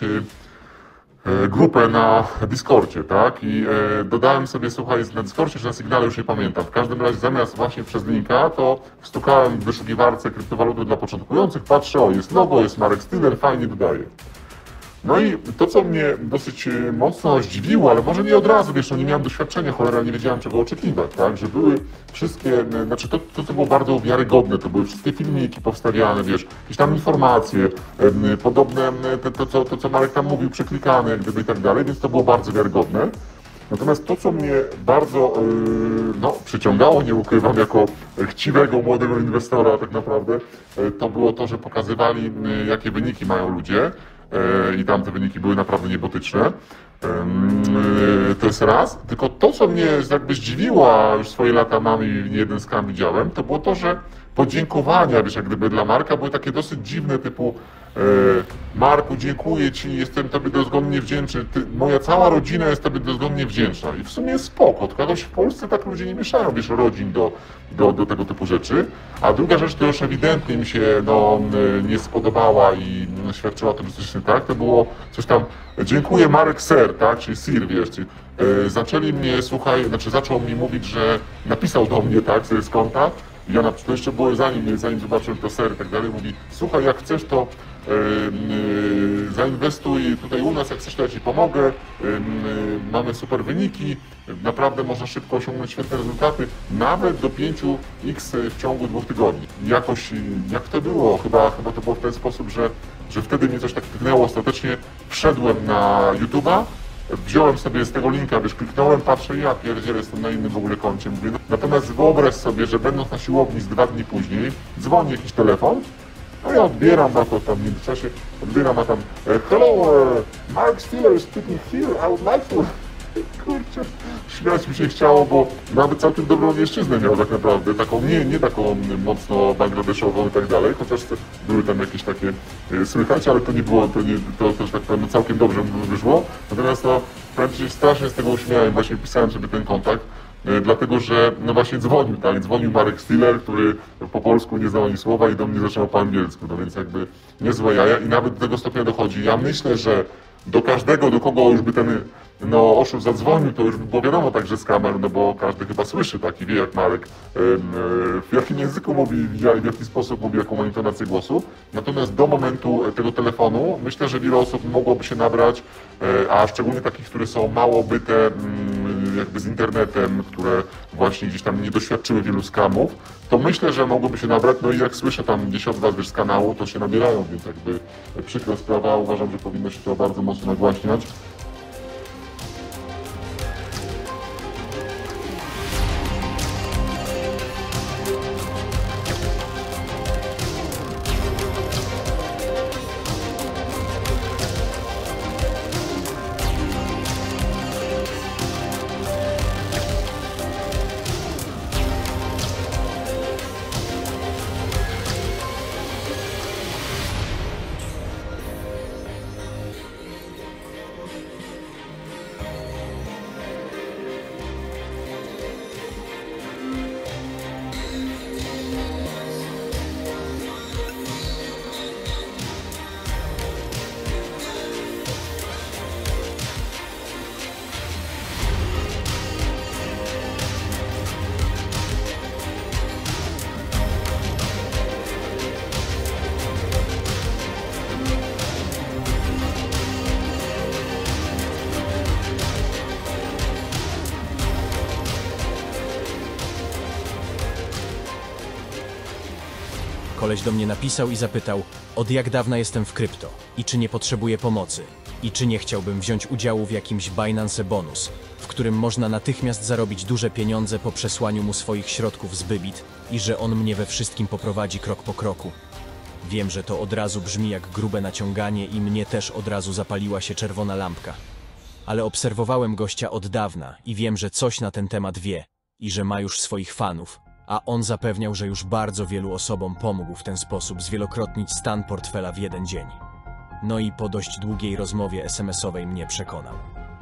grupę na Discordzie, tak? I dodałem sobie, słuchaj, na Discordzie czy na Sygnale, już nie pamiętam. W każdym razie zamiast właśnie przez linka, to wstukałem w wyszukiwarce kryptowaluty dla początkujących, patrzę, o, jest logo, jest Marek Styler, fajnie dodaję. No i to, co mnie dosyć mocno zdziwiło, ale może nie od razu, wiesz, no nie miałem doświadczenia, cholera, nie wiedziałem czego oczekiwać, tak, że były wszystkie, znaczy to co było bardzo wiarygodne, to były wszystkie filmiki powstawiane, wiesz, jakieś tam informacje, podobne, to co Marek tam mówił, przeklikane, jak gdyby i tak dalej, więc to było bardzo wiarygodne. Natomiast to, co mnie bardzo przyciągało, nie ukrywam, jako chciwego młodego inwestora tak naprawdę, to było to, że pokazywali, jakie wyniki mają ludzie. I tam te wyniki były naprawdę niebotyczne. To jest raz. Tylko to, co mnie jakby zdziwiło, a już swoje lata mam i nie jeden skam widziałem, to było to, że podziękowania, wiesz, jak gdyby dla Marka były takie dosyć dziwne, typu Marku, dziękuję Ci, jestem Tobie dozgonnie wdzięczny, moja cała rodzina jest Tobie dozgonnie wdzięczna. I w sumie jest spoko, tylko jakoś w Polsce tak ludzie nie mieszają, wiesz, rodzin do tego typu rzeczy. A druga rzecz, która już ewidentnie mi się nie spodobała i świadczyła o tym, że coś nie tak, to było coś tam, dziękuję Marek Sir, tak, czyli Sir, wiesz, czyli zaczęli mnie, słuchaj, znaczy zaczął mi mówić, że napisał do mnie, tak, z konta. I ja to jeszcze było zanim zobaczyłem to ser i tak dalej, mówi, słuchaj, jak chcesz, to zainwestuj tutaj u nas, jak chcesz, to ja ci pomogę, mamy super wyniki, naprawdę można szybko osiągnąć świetne rezultaty, nawet do 5x w ciągu 2 tygodni. Jakoś, jak to było? Chyba to było w ten sposób, że wtedy mnie coś tak tknęło, ostatecznie wszedłem na YouTube'a, wziąłem sobie z tego linka, wiesz, kliknąłem, patrzę, ja pierdzielę, jestem na innym w ogóle koncie, mówię. Natomiast wyobraź sobie, że będąc na siłowni z 2 dni później, dzwoni jakiś telefon, a ja odbieram, a to tam w międzyczasie odbieram, a tam hello, Mark Stiller speaking here, I would like to... Kurczę, śmiać mi się chciało, bo nawet całkiem dobrą wieszczyznę miał tak naprawdę, taką nie taką mocno bangladeszową i tak dalej, chociaż były tam jakieś takie słychać, ale to nie było, to też tak powiem, całkiem dobrze mu wyszło. Natomiast no, powiem Ci, strasznie z tego uśmiałem, właśnie pisałem sobie ten kontakt, dlatego że no właśnie dzwonił, tak, dzwonił Marek Stiller, który po polsku nie znał ani słowa i do mnie zaczął po angielsku, no więc jakby niezłe jaja i nawet do tego stopnia dochodzi. Ja myślę, że do każdego, do kogo już by ten oszust zadzwonił, to już by było wiadomo także z kamer, no bo każdy chyba słyszy tak i wie jak Marek w jakim języku mówi, w jaki sposób mówi, jaką ma intonację głosu. Natomiast do momentu tego telefonu myślę, że wiele osób mogłoby się nabrać, a szczególnie takich, które są mało byte jakby z internetem, które właśnie gdzieś tam nie doświadczyły wielu skamów, to myślę, że mogłoby się nabrać, no i jak słyszę tam gdzieś od Was z kanału, to się nabierają, więc jakby przykra sprawa, uważam, że powinno się to bardzo mocno nagłaśniać. Koleś do mnie napisał i zapytał, od jak dawna jestem w krypto i czy nie potrzebuję pomocy i czy nie chciałbym wziąć udziału w jakimś Binance Bonus, w którym można natychmiast zarobić duże pieniądze po przesłaniu mu swoich środków z Bybit i że on mnie we wszystkim poprowadzi krok po kroku. Wiem, że to od razu brzmi jak grube naciąganie i mnie też od razu zapaliła się czerwona lampka. Ale obserwowałem gościa od dawna i wiem, że coś na ten temat wie i że ma już swoich fanów. A on zapewniał, że już bardzo wielu osobom pomógł w ten sposób zwielokrotnić stan portfela w jeden dzień. No i po dość długiej rozmowie SMS-owej mnie przekonał.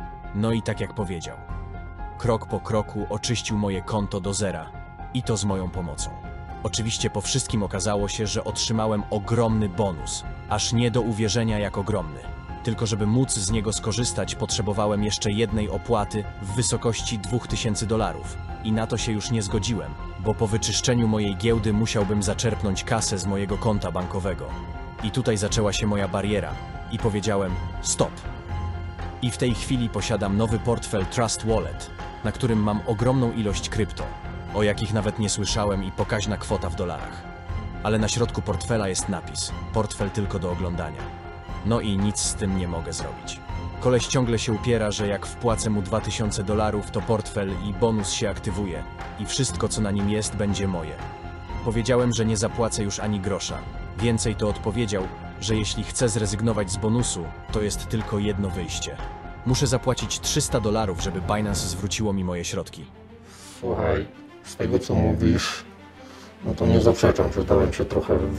No i tak jak powiedział, krok po kroku oczyścił moje konto do zera i to z moją pomocą. Oczywiście po wszystkim okazało się, że otrzymałem ogromny bonus, aż nie do uwierzenia jak ogromny. Tylko żeby móc z niego skorzystać, potrzebowałem jeszcze jednej opłaty w wysokości $2000 i na to się już nie zgodziłem, bo po wyczyszczeniu mojej giełdy musiałbym zaczerpnąć kasę z mojego konta bankowego. I tutaj zaczęła się moja bariera i powiedziałem stop. I w tej chwili posiadam nowy portfel Trust Wallet, na którym mam ogromną ilość krypto, o jakich nawet nie słyszałem i pokaźna kwota w dolarach. Ale na środku portfela jest napis, portfel tylko do oglądania. No i nic z tym nie mogę zrobić. Koleś ciągle się upiera, że jak wpłacę mu $2000, to portfel i bonus się aktywuje i wszystko co na nim jest będzie moje. Powiedziałem, że nie zapłacę już ani grosza. Więcej to odpowiedział, że jeśli chcę zrezygnować z bonusu, to jest tylko jedno wyjście. Muszę zapłacić $300, żeby Binance zwróciło mi moje środki. Słuchaj, z tego co mówisz, no to nie zaprzeczam, że dałem się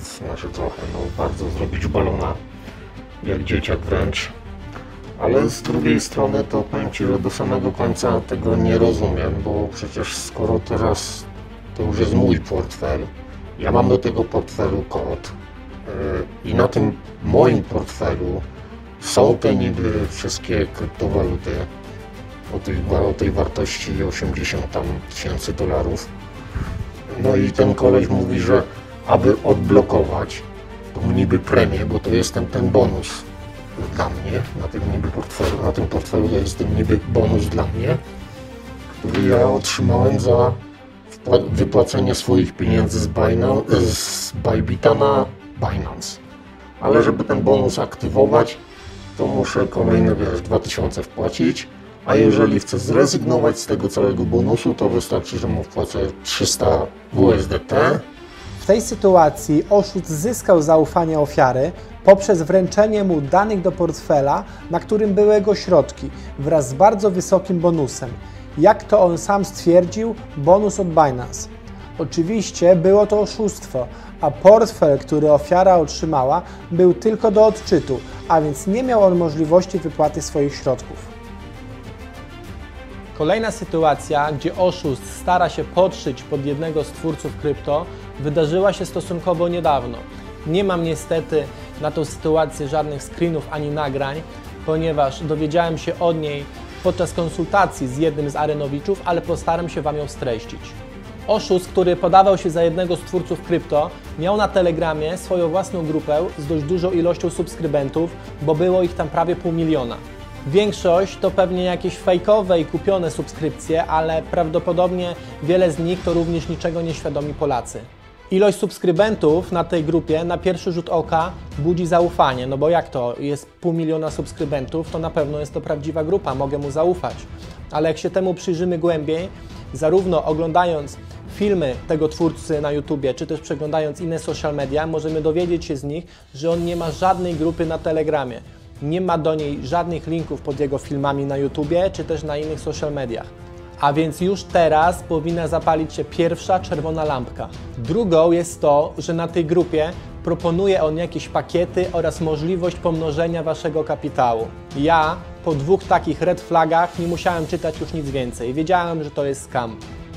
bardzo zrobić balona, jak dzieciak wręcz. Ale z drugiej strony to powiem Ci, że do samego końca tego nie rozumiem, bo przecież skoro teraz to już jest mój portfel, ja mam do tego portfelu kod i na tym moim portfelu są te niby wszystkie kryptowaluty o tej wartości $80,000. No i ten koleś mówi, że aby odblokować tą niby premię, bo to jest ten bonus, dla mnie, na tym portfelu jest ten niby bonus dla mnie, który ja otrzymałem za wypłacenie swoich pieniędzy z Bybita na Binance. Ale żeby ten bonus aktywować, to muszę kolejne 2000 wpłacić, a jeżeli chcę zrezygnować z tego całego bonusu, to wystarczy, że mu wpłacę 300 USDT. W tej sytuacji oszust zyskał zaufanie ofiary poprzez wręczenie mu danych do portfela, na którym były jego środki, wraz z bardzo wysokim bonusem. Jak to on sam stwierdził, bonus od Binance. Oczywiście było to oszustwo, a portfel, który ofiara otrzymała, był tylko do odczytu, a więc nie miał on możliwości wypłaty swoich środków. Kolejna sytuacja, gdzie oszust stara się podszyć pod jednego z twórców krypto, wydarzyła się stosunkowo niedawno. Nie mam niestety na tą sytuację żadnych screenów ani nagrań, ponieważ dowiedziałem się o niej podczas konsultacji z jednym z Arenowiczów, ale postaram się Wam ją streścić. Oszust, który podawał się za jednego z twórców krypto, miał na Telegramie swoją własną grupę z dość dużą ilością subskrybentów, bo było ich tam prawie 500 000. Większość to pewnie jakieś fejkowe i kupione subskrypcje, ale prawdopodobnie wiele z nich to również niczego nieświadomi Polacy. Ilość subskrybentów na tej grupie na pierwszy rzut oka budzi zaufanie, no bo jak to, jest 500 000 subskrybentów, to na pewno jest to prawdziwa grupa, mogę mu zaufać. Ale jak się temu przyjrzymy głębiej, zarówno oglądając filmy tego twórcy na YouTubie, czy też przeglądając inne social media, możemy dowiedzieć się z nich, że on nie ma żadnej grupy na Telegramie. Nie ma do niej żadnych linków pod jego filmami na YouTubie, czy też na innych social mediach. A więc już teraz powinna zapalić się pierwsza czerwona lampka. Drugą jest to, że na tej grupie proponuje on jakieś pakiety oraz możliwość pomnożenia Waszego kapitału. Ja po 2 takich red flagach nie musiałem czytać już nic więcej. Wiedziałem, że to jest scam.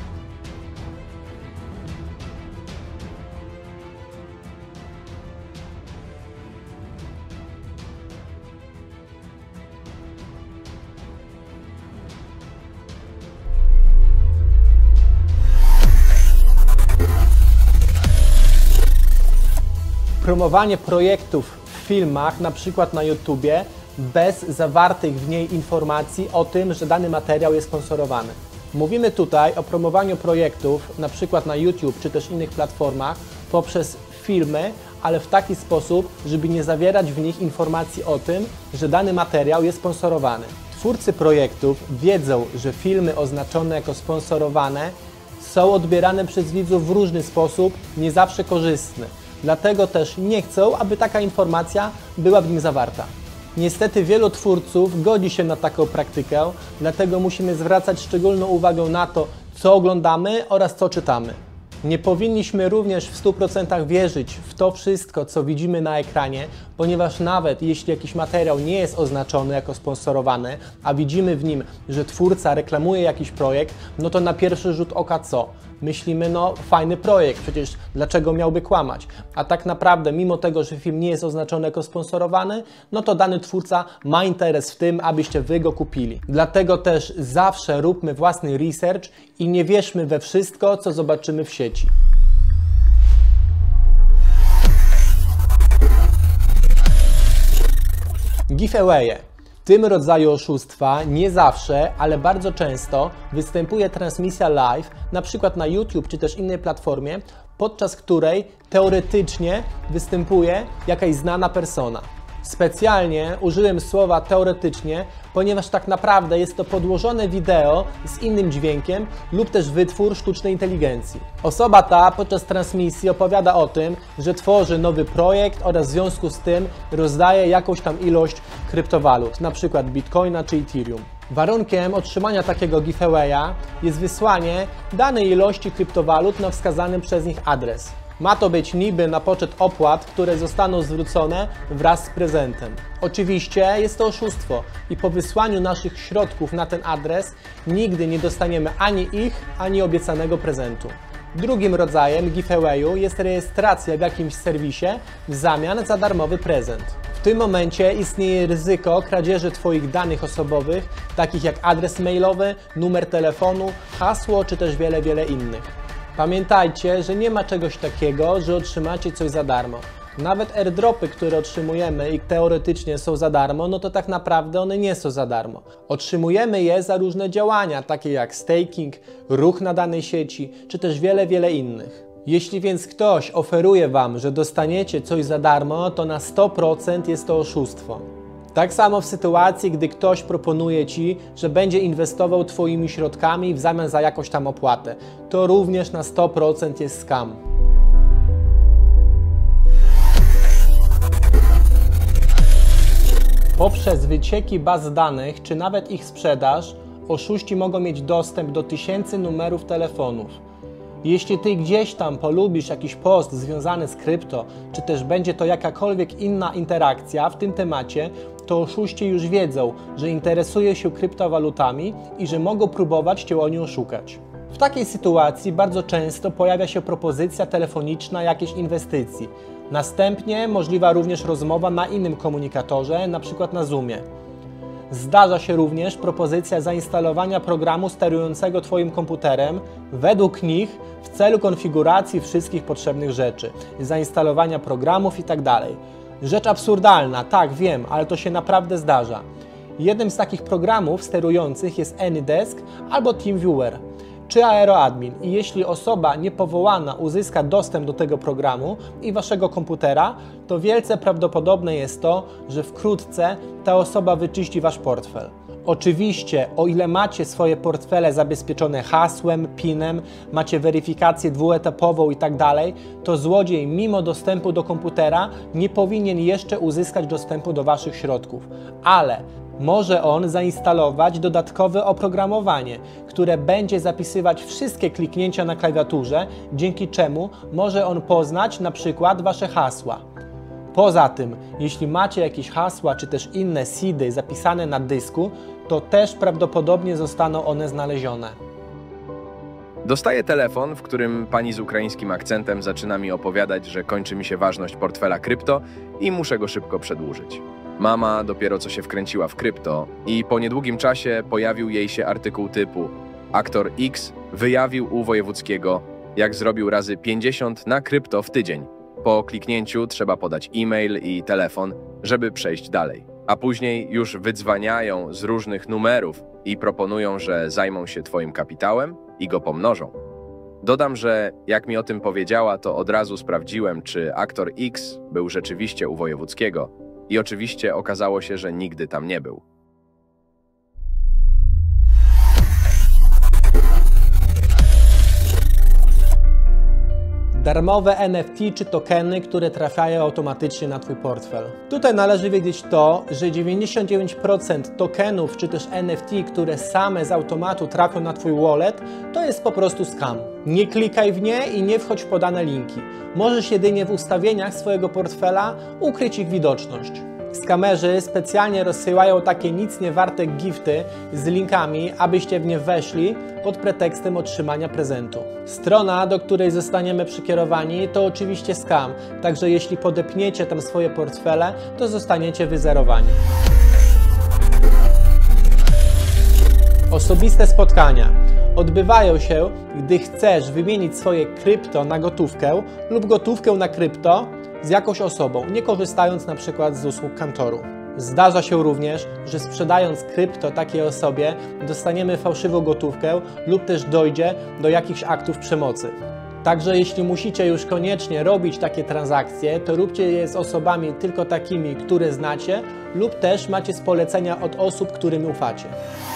Promowanie projektów w filmach, na przykład na YouTubie, bez zawartych w niej informacji o tym, że dany materiał jest sponsorowany. Mówimy tutaj o promowaniu projektów, na przykład na YouTube czy też innych platformach, poprzez filmy, ale w taki sposób, żeby nie zawierać w nich informacji o tym, że dany materiał jest sponsorowany. Twórcy projektów wiedzą, że filmy oznaczone jako sponsorowane są odbierane przez widzów w różny sposób, nie zawsze korzystny. Dlatego też nie chcą, aby taka informacja była w nim zawarta. Niestety wielu twórców godzi się na taką praktykę, dlatego musimy zwracać szczególną uwagę na to, co oglądamy oraz co czytamy. Nie powinniśmy również w 100% wierzyć w to wszystko, co widzimy na ekranie, ponieważ nawet jeśli jakiś materiał nie jest oznaczony jako sponsorowany, a widzimy w nim, że twórca reklamuje jakiś projekt, no to na pierwszy rzut oka co? Myślimy, no fajny projekt, przecież dlaczego miałby kłamać? A tak naprawdę, mimo tego, że film nie jest oznaczony jako sponsorowany, no to dany twórca ma interes w tym, abyście Wy go kupili. Dlatego też zawsze róbmy własny research i nie wierzmy we wszystko, co zobaczymy w sieci. Giveawaye. W tym rodzaju oszustwa nie zawsze, ale bardzo często występuje transmisja live, na przykład na YouTube czy też innej platformie, podczas której teoretycznie występuje jakaś znana persona. Specjalnie użyłem słowa teoretycznie, ponieważ tak naprawdę jest to podłożone wideo z innym dźwiękiem lub też wytwór sztucznej inteligencji. Osoba ta podczas transmisji opowiada o tym, że tworzy nowy projekt oraz w związku z tym rozdaje jakąś tam ilość kryptowalut, np. Bitcoina czy Ethereum. Warunkiem otrzymania takiego giveawaya jest wysłanie danej ilości kryptowalut na wskazanym przez nich adres. Ma to być niby na poczet opłat, które zostaną zwrócone wraz z prezentem. Oczywiście jest to oszustwo i po wysłaniu naszych środków na ten adres nigdy nie dostaniemy ani ich, ani obiecanego prezentu. Drugim rodzajem giveawayu jest rejestracja w jakimś serwisie w zamian za darmowy prezent. W tym momencie istnieje ryzyko kradzieży Twoich danych osobowych, takich jak adres mailowy, numer telefonu, hasło czy też wiele innych. Pamiętajcie, że nie ma czegoś takiego, że otrzymacie coś za darmo. Nawet airdropy, które otrzymujemy i teoretycznie są za darmo, no to tak naprawdę one nie są za darmo. Otrzymujemy je za różne działania, takie jak staking, ruch na danej sieci, czy też wiele innych. Jeśli więc ktoś oferuje Wam, że dostaniecie coś za darmo, to na 100% jest to oszustwo. Tak samo w sytuacji, gdy ktoś proponuje Ci, że będzie inwestował Twoimi środkami w zamian za jakąś tam opłatę. To również na 100% jest scam. Poprzez wycieki baz danych, czy nawet ich sprzedaż, oszuści mogą mieć dostęp do tysięcy numerów telefonów. Jeśli Ty gdzieś tam polubisz jakiś post związany z krypto, czy też będzie to jakakolwiek inna interakcja w tym temacie, to oszuści już wiedzą, że interesuje się kryptowalutami i że mogą próbować Cię o nie oszukać. W takiej sytuacji bardzo często pojawia się propozycja telefoniczna jakiejś inwestycji. Następnie możliwa również rozmowa na innym komunikatorze, np. na Zoomie. Zdarza się również propozycja zainstalowania programu sterującego Twoim komputerem, według nich w celu konfiguracji wszystkich potrzebnych rzeczy, zainstalowania programów itd. Rzecz absurdalna, tak wiem, ale to się naprawdę zdarza. Jednym z takich programów sterujących jest AnyDesk albo TeamViewer czy AeroAdmin i jeśli osoba niepowołana uzyska dostęp do tego programu i Waszego komputera, to wielce prawdopodobne jest to, że wkrótce ta osoba wyczyści Wasz portfel. Oczywiście, o ile macie swoje portfele zabezpieczone hasłem, PIN-em, macie weryfikację dwuetapową itd., to złodziej mimo dostępu do komputera nie powinien jeszcze uzyskać dostępu do Waszych środków, ale może on zainstalować dodatkowe oprogramowanie, które będzie zapisywać wszystkie kliknięcia na klawiaturze, dzięki czemu może on poznać na przykład Wasze hasła. Poza tym, jeśli macie jakieś hasła czy też inne seedy zapisane na dysku, to też prawdopodobnie zostaną one znalezione. Dostaję telefon, w którym pani z ukraińskim akcentem zaczyna mi opowiadać, że kończy mi się ważność portfela krypto i muszę go szybko przedłużyć. Mama dopiero co się wkręciła w krypto i po niedługim czasie pojawił jej się artykuł typu Aktor X wyjawił u Wojewódzkiego, jak zrobił razy 50 na krypto w tydzień. Po kliknięciu trzeba podać e-mail i telefon, żeby przejść dalej. A później już wydzwaniają z różnych numerów i proponują, że zajmą się Twoim kapitałem i go pomnożą. Dodam, że jak mi o tym powiedziała, to od razu sprawdziłem, czy Aktor X był rzeczywiście u Wojewódzkiego i oczywiście okazało się, że nigdy tam nie był. Darmowe NFT czy tokeny, które trafiają automatycznie na Twój portfel. Tutaj należy wiedzieć to, że 99% tokenów czy też NFT, które same z automatu trafią na Twój wallet, to jest po prostu scam. Nie klikaj w nie i nie wchodź w podane linki. Możesz jedynie w ustawieniach swojego portfela ukryć ich widoczność. Skamerzy specjalnie rozsyłają takie nic nie warte gifty z linkami, abyście w nie weszli pod pretekstem otrzymania prezentu. Strona, do której zostaniemy przekierowani, to oczywiście scam, także jeśli podepniecie tam swoje portfele, to zostaniecie wyzerowani. Osobiste spotkania odbywają się, gdy chcesz wymienić swoje krypto na gotówkę lub gotówkę na krypto z jakąś osobą, nie korzystając na przykład z usług kantoru. Zdarza się również, że sprzedając krypto takiej osobie dostaniemy fałszywą gotówkę lub też dojdzie do jakichś aktów przemocy. Także jeśli musicie już koniecznie robić takie transakcje, to róbcie je z osobami tylko takimi, które znacie lub też macie z polecenia od osób, którym ufacie.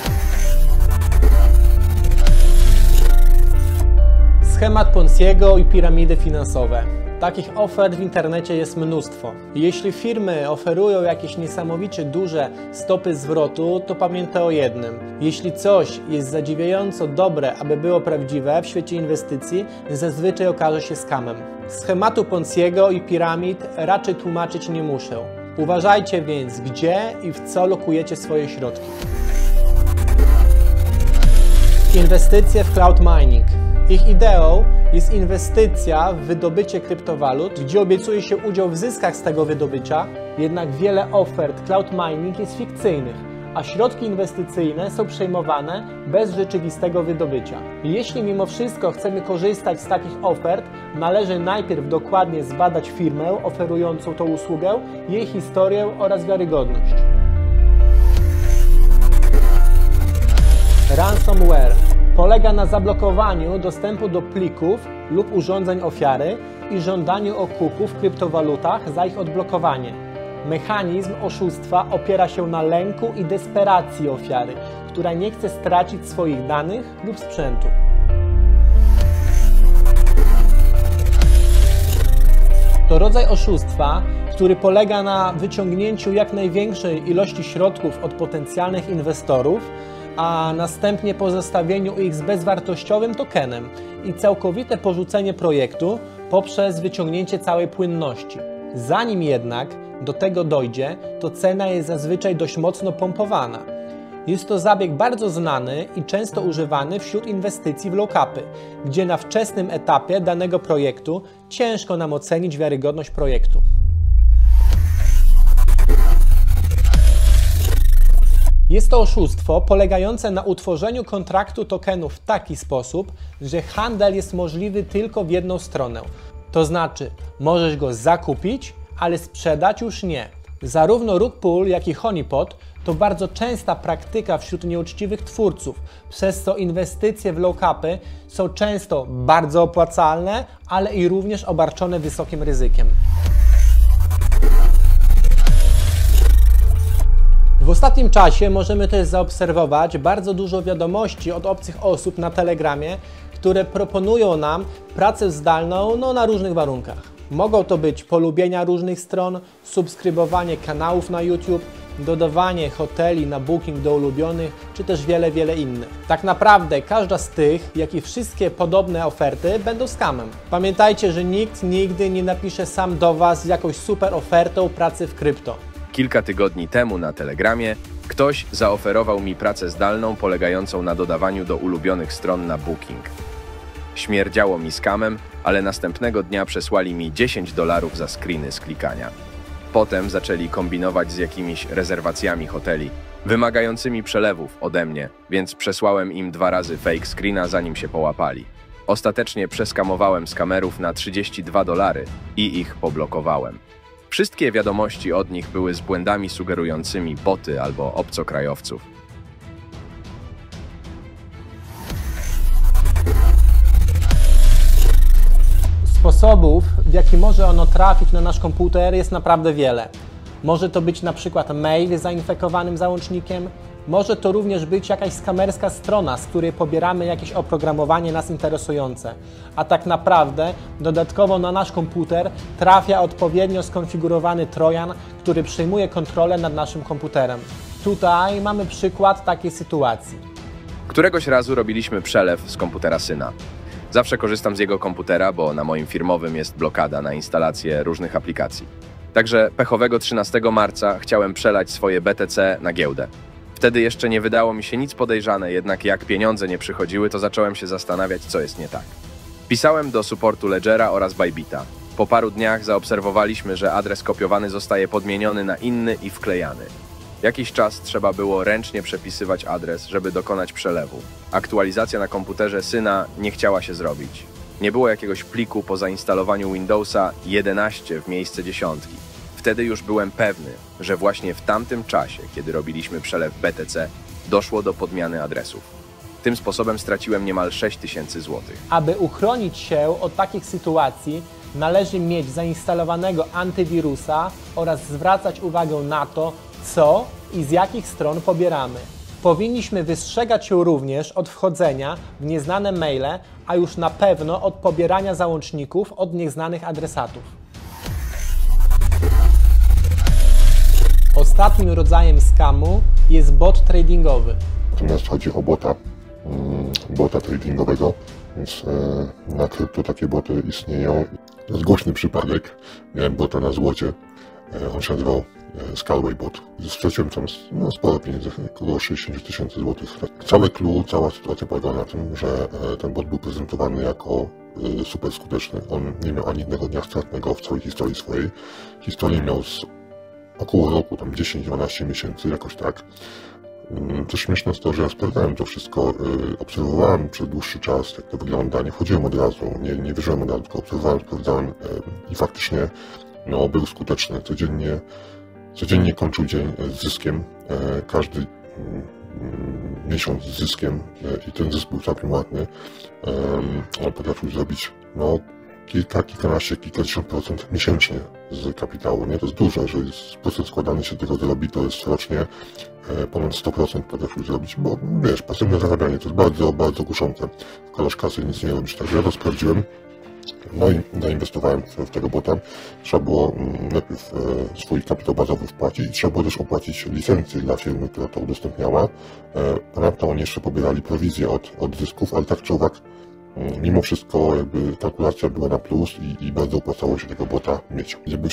Schemat Ponziego i piramidy finansowe. Takich ofert w internecie jest mnóstwo. Jeśli firmy oferują jakieś niesamowicie duże stopy zwrotu, to pamiętaj o jednym. Jeśli coś jest zadziwiająco dobre, aby było prawdziwe w świecie inwestycji, zazwyczaj okaże się scamem. Schematu Ponziego i piramid raczej tłumaczyć nie muszę. Uważajcie więc, gdzie i w co lokujecie swoje środki. Inwestycje w cloud mining. Ich ideą jest inwestycja w wydobycie kryptowalut, gdzie obiecuje się udział w zyskach z tego wydobycia, jednak wiele ofert cloud mining jest fikcyjnych, a środki inwestycyjne są przejmowane bez rzeczywistego wydobycia. Jeśli mimo wszystko chcemy korzystać z takich ofert, należy najpierw dokładnie zbadać firmę oferującą tą usługę, jej historię oraz wiarygodność. Ransomware polega na zablokowaniu dostępu do plików lub urządzeń ofiary i żądaniu okupu w kryptowalutach za ich odblokowanie. Mechanizm oszustwa opiera się na lęku i desperacji ofiary, która nie chce stracić swoich danych lub sprzętu. To rodzaj oszustwa, który polega na wyciągnięciu jak największej ilości środków od potencjalnych inwestorów, a następnie pozostawieniu ich z bezwartościowym tokenem i całkowite porzucenie projektu poprzez wyciągnięcie całej płynności. Zanim jednak do tego dojdzie, to cena jest zazwyczaj dość mocno pompowana. Jest to zabieg bardzo znany i często używany wśród inwestycji w low-capy, gdzie na wczesnym etapie danego projektu ciężko nam ocenić wiarygodność projektu. Jest to oszustwo polegające na utworzeniu kontraktu tokenów w taki sposób, że handel jest możliwy tylko w jedną stronę. To znaczy, możesz go zakupić, ale sprzedać już nie. Zarówno Rug Pull, jak i Honeypot to bardzo częsta praktyka wśród nieuczciwych twórców, przez co inwestycje w low-capy są często bardzo opłacalne, ale i również obarczone wysokim ryzykiem. W ostatnim czasie możemy też zaobserwować bardzo dużo wiadomości od obcych osób na Telegramie, które proponują nam pracę zdalną na różnych warunkach. Mogą to być polubienia różnych stron, subskrybowanie kanałów na YouTube, dodawanie hoteli na Booking do ulubionych, czy też wiele innych. Tak naprawdę każda z tych, jak i wszystkie podobne oferty będą scamem. Pamiętajcie, że nikt nigdy nie napisze sam do Was z jakąś super ofertą pracy w krypto. Kilka tygodni temu na Telegramie ktoś zaoferował mi pracę zdalną polegającą na dodawaniu do ulubionych stron na Booking. Śmierdziało mi scamem, ale następnego dnia przesłali mi $10 za screeny z klikania. Potem zaczęli kombinować z jakimiś rezerwacjami hoteli, wymagającymi przelewów ode mnie, więc przesłałem im 2 razy fake screena, zanim się połapali. Ostatecznie przeskamowałem skamerów na $32 i ich poblokowałem. Wszystkie wiadomości od nich były z błędami sugerującymi boty albo obcokrajowców. Sposobów, w jaki może ono trafić na nasz komputer, jest naprawdę wiele. Może to być na przykład mail z zainfekowanym załącznikiem, może to również być jakaś skamerska strona, z której pobieramy jakieś oprogramowanie nas interesujące. A tak naprawdę dodatkowo na nasz komputer trafia odpowiednio skonfigurowany trojan, który przejmuje kontrolę nad naszym komputerem. Tutaj mamy przykład takiej sytuacji. Któregoś razu robiliśmy przelew z komputera syna. Zawsze korzystam z jego komputera, bo na moim firmowym jest blokada na instalację różnych aplikacji. Także pechowego 13 marca chciałem przelać swoje BTC na giełdę. Wtedy jeszcze nie wydało mi się nic podejrzane, jednak jak pieniądze nie przychodziły, to zacząłem się zastanawiać, co jest nie tak. Pisałem do supportu Ledgera oraz Bybita. Po paru dniach zaobserwowaliśmy, że adres kopiowany zostaje podmieniony na inny i wklejany. Jakiś czas trzeba było ręcznie przepisywać adres, żeby dokonać przelewu. Aktualizacja na komputerze syna nie chciała się zrobić. Nie było jakiegoś pliku po zainstalowaniu Windowsa 11 w miejsce 10. Wtedy już byłem pewny, że właśnie w tamtym czasie, kiedy robiliśmy przelew BTC, doszło do podmiany adresów. Tym sposobem straciłem niemal 6000 zł. Aby uchronić się od takich sytuacji, należy mieć zainstalowanego antywirusa oraz zwracać uwagę na to, co i z jakich stron pobieramy. Powinniśmy wystrzegać się również od wchodzenia w nieznane maile, a już na pewno od pobierania załączników od nieznanych adresatów. Ostatnim rodzajem skamu jest bot tradingowy. Natomiast chodzi o bota tradingowego, więc na krypto takie boty istnieją. To jest głośny przypadek. Miałem bota na złocie, on się nazywał Scalway Bot. Straciłem tam sporo pieniędzy, około 60 000 złotych. Cały clue, cała sytuacja polegała na tym, że ten bot był prezentowany jako super skuteczny. On nie miał ani jednego dnia stratnego w całej historii swojej. Historię miał z około roku, tam 10-12 miesięcy, jakoś tak. Też śmieszne jest to, że ja sprawdzałem to wszystko, obserwowałem przez dłuższy czas, jak to wygląda, nie wchodziłem od razu, nie wierzyłem od razu, tylko obserwowałem, sprawdzałem i faktycznie no, był skuteczny. Codziennie kończył dzień z zyskiem, każdy miesiąc z zyskiem i ten zysk był całkiem ładny. On potrafił zrobić no, kilkanaście, kilkadziesiąt procent miesięcznie z kapitału. Nie? To jest dużo, jeżeli procent składany się tego zrobi, to jest rocznie ponad 100% potrafił zrobić, bo wiesz, pasywne zarabianie to jest bardzo, bardzo kuszące. Wkładasz kasę i nic nie robisz, także ja to sprawdziłem. No i zainwestowałem w tego bota. Trzeba było najpierw swój kapitał bazowy wpłacić i trzeba było też opłacić licencję dla firmy, która to udostępniała. Ponadto oni jeszcze pobierali prowizję od zysków, ale tak czy owak, mimo wszystko jakby kalkulacja była na plus i bardzo opłacało się tego bota mieć. Jakby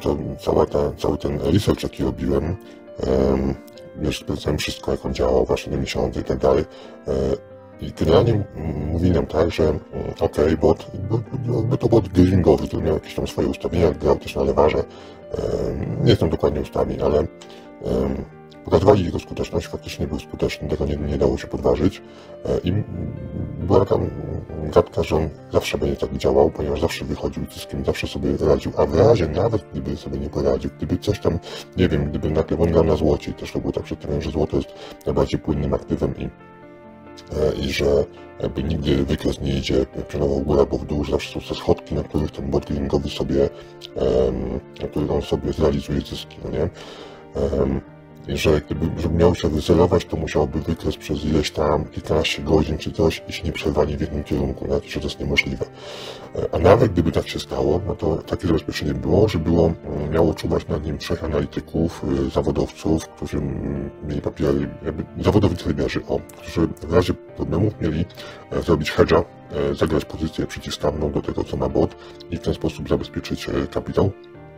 cały ten research, jaki robiłem, wiesz, sprawdzałem wszystko, jak on działał, właśnie na miesiące i tak dalej. I generalnie mówili nam tak, że okej, był to bot gamingowy, który miał jakieś tam swoje ustawienia, grał też na lewarze. Nie znam dokładnie ustawień, ale pokazywali jego skuteczność, faktycznie był skuteczny, tego nie dało się podważyć. I była tam gadka, że on zawsze będzie tak działał, ponieważ zawsze wychodził z zyskiem, zawsze sobie radził, a w razie nawet gdyby sobie nie poradził, gdyby coś tam, nie wiem, gdyby nagle on grał na złocie i też to było tak przedstawione, że złoto jest najbardziej płynnym aktywem i że jakby nigdy wykres nie idzie pionowo w górę albo w dół, że zawsze są te schodki, na których ten bot gamingowy sobie, na których on sobie zrealizuje zyski, no nie? I że żeby miał się wycelować, to musiałby wykres przez ileś tam kilkanaście godzin czy coś iść nieprzerwanie w jednym kierunku, nawet że to jest niemożliwe. A nawet gdyby tak się stało, no to takie zabezpieczenie było, że miało czuwać nad nim 3 analityków, zawodowców, którzy mieli papiery, jakby zawodowi traiderzy, którzy w razie problemów mieli zrobić hedge'a, zagrać pozycję przeciwstawną do tego, co ma bot i w ten sposób zabezpieczyć kapitał.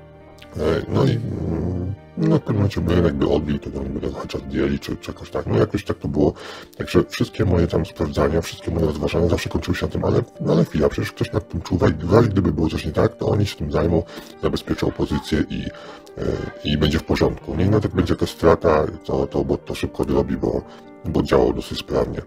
No i w pewnym momencie rynek by odbił, tego nie będę hedge'a zdjęli, czy jakoś tak. No jakoś tak to było. Także wszystkie moje tam sprawdzania, wszystkie moje rozważania zawsze kończyły się na tym, ale chwila, przecież ktoś nad tym czuwa i w razie gdyby było coś nie tak, to oni się tym zajmą, zabezpieczą pozycję i będzie w porządku. Niech nawet będzie jakaś strata, to bot to szybko odrobi, bo działał dosyć sprawnie.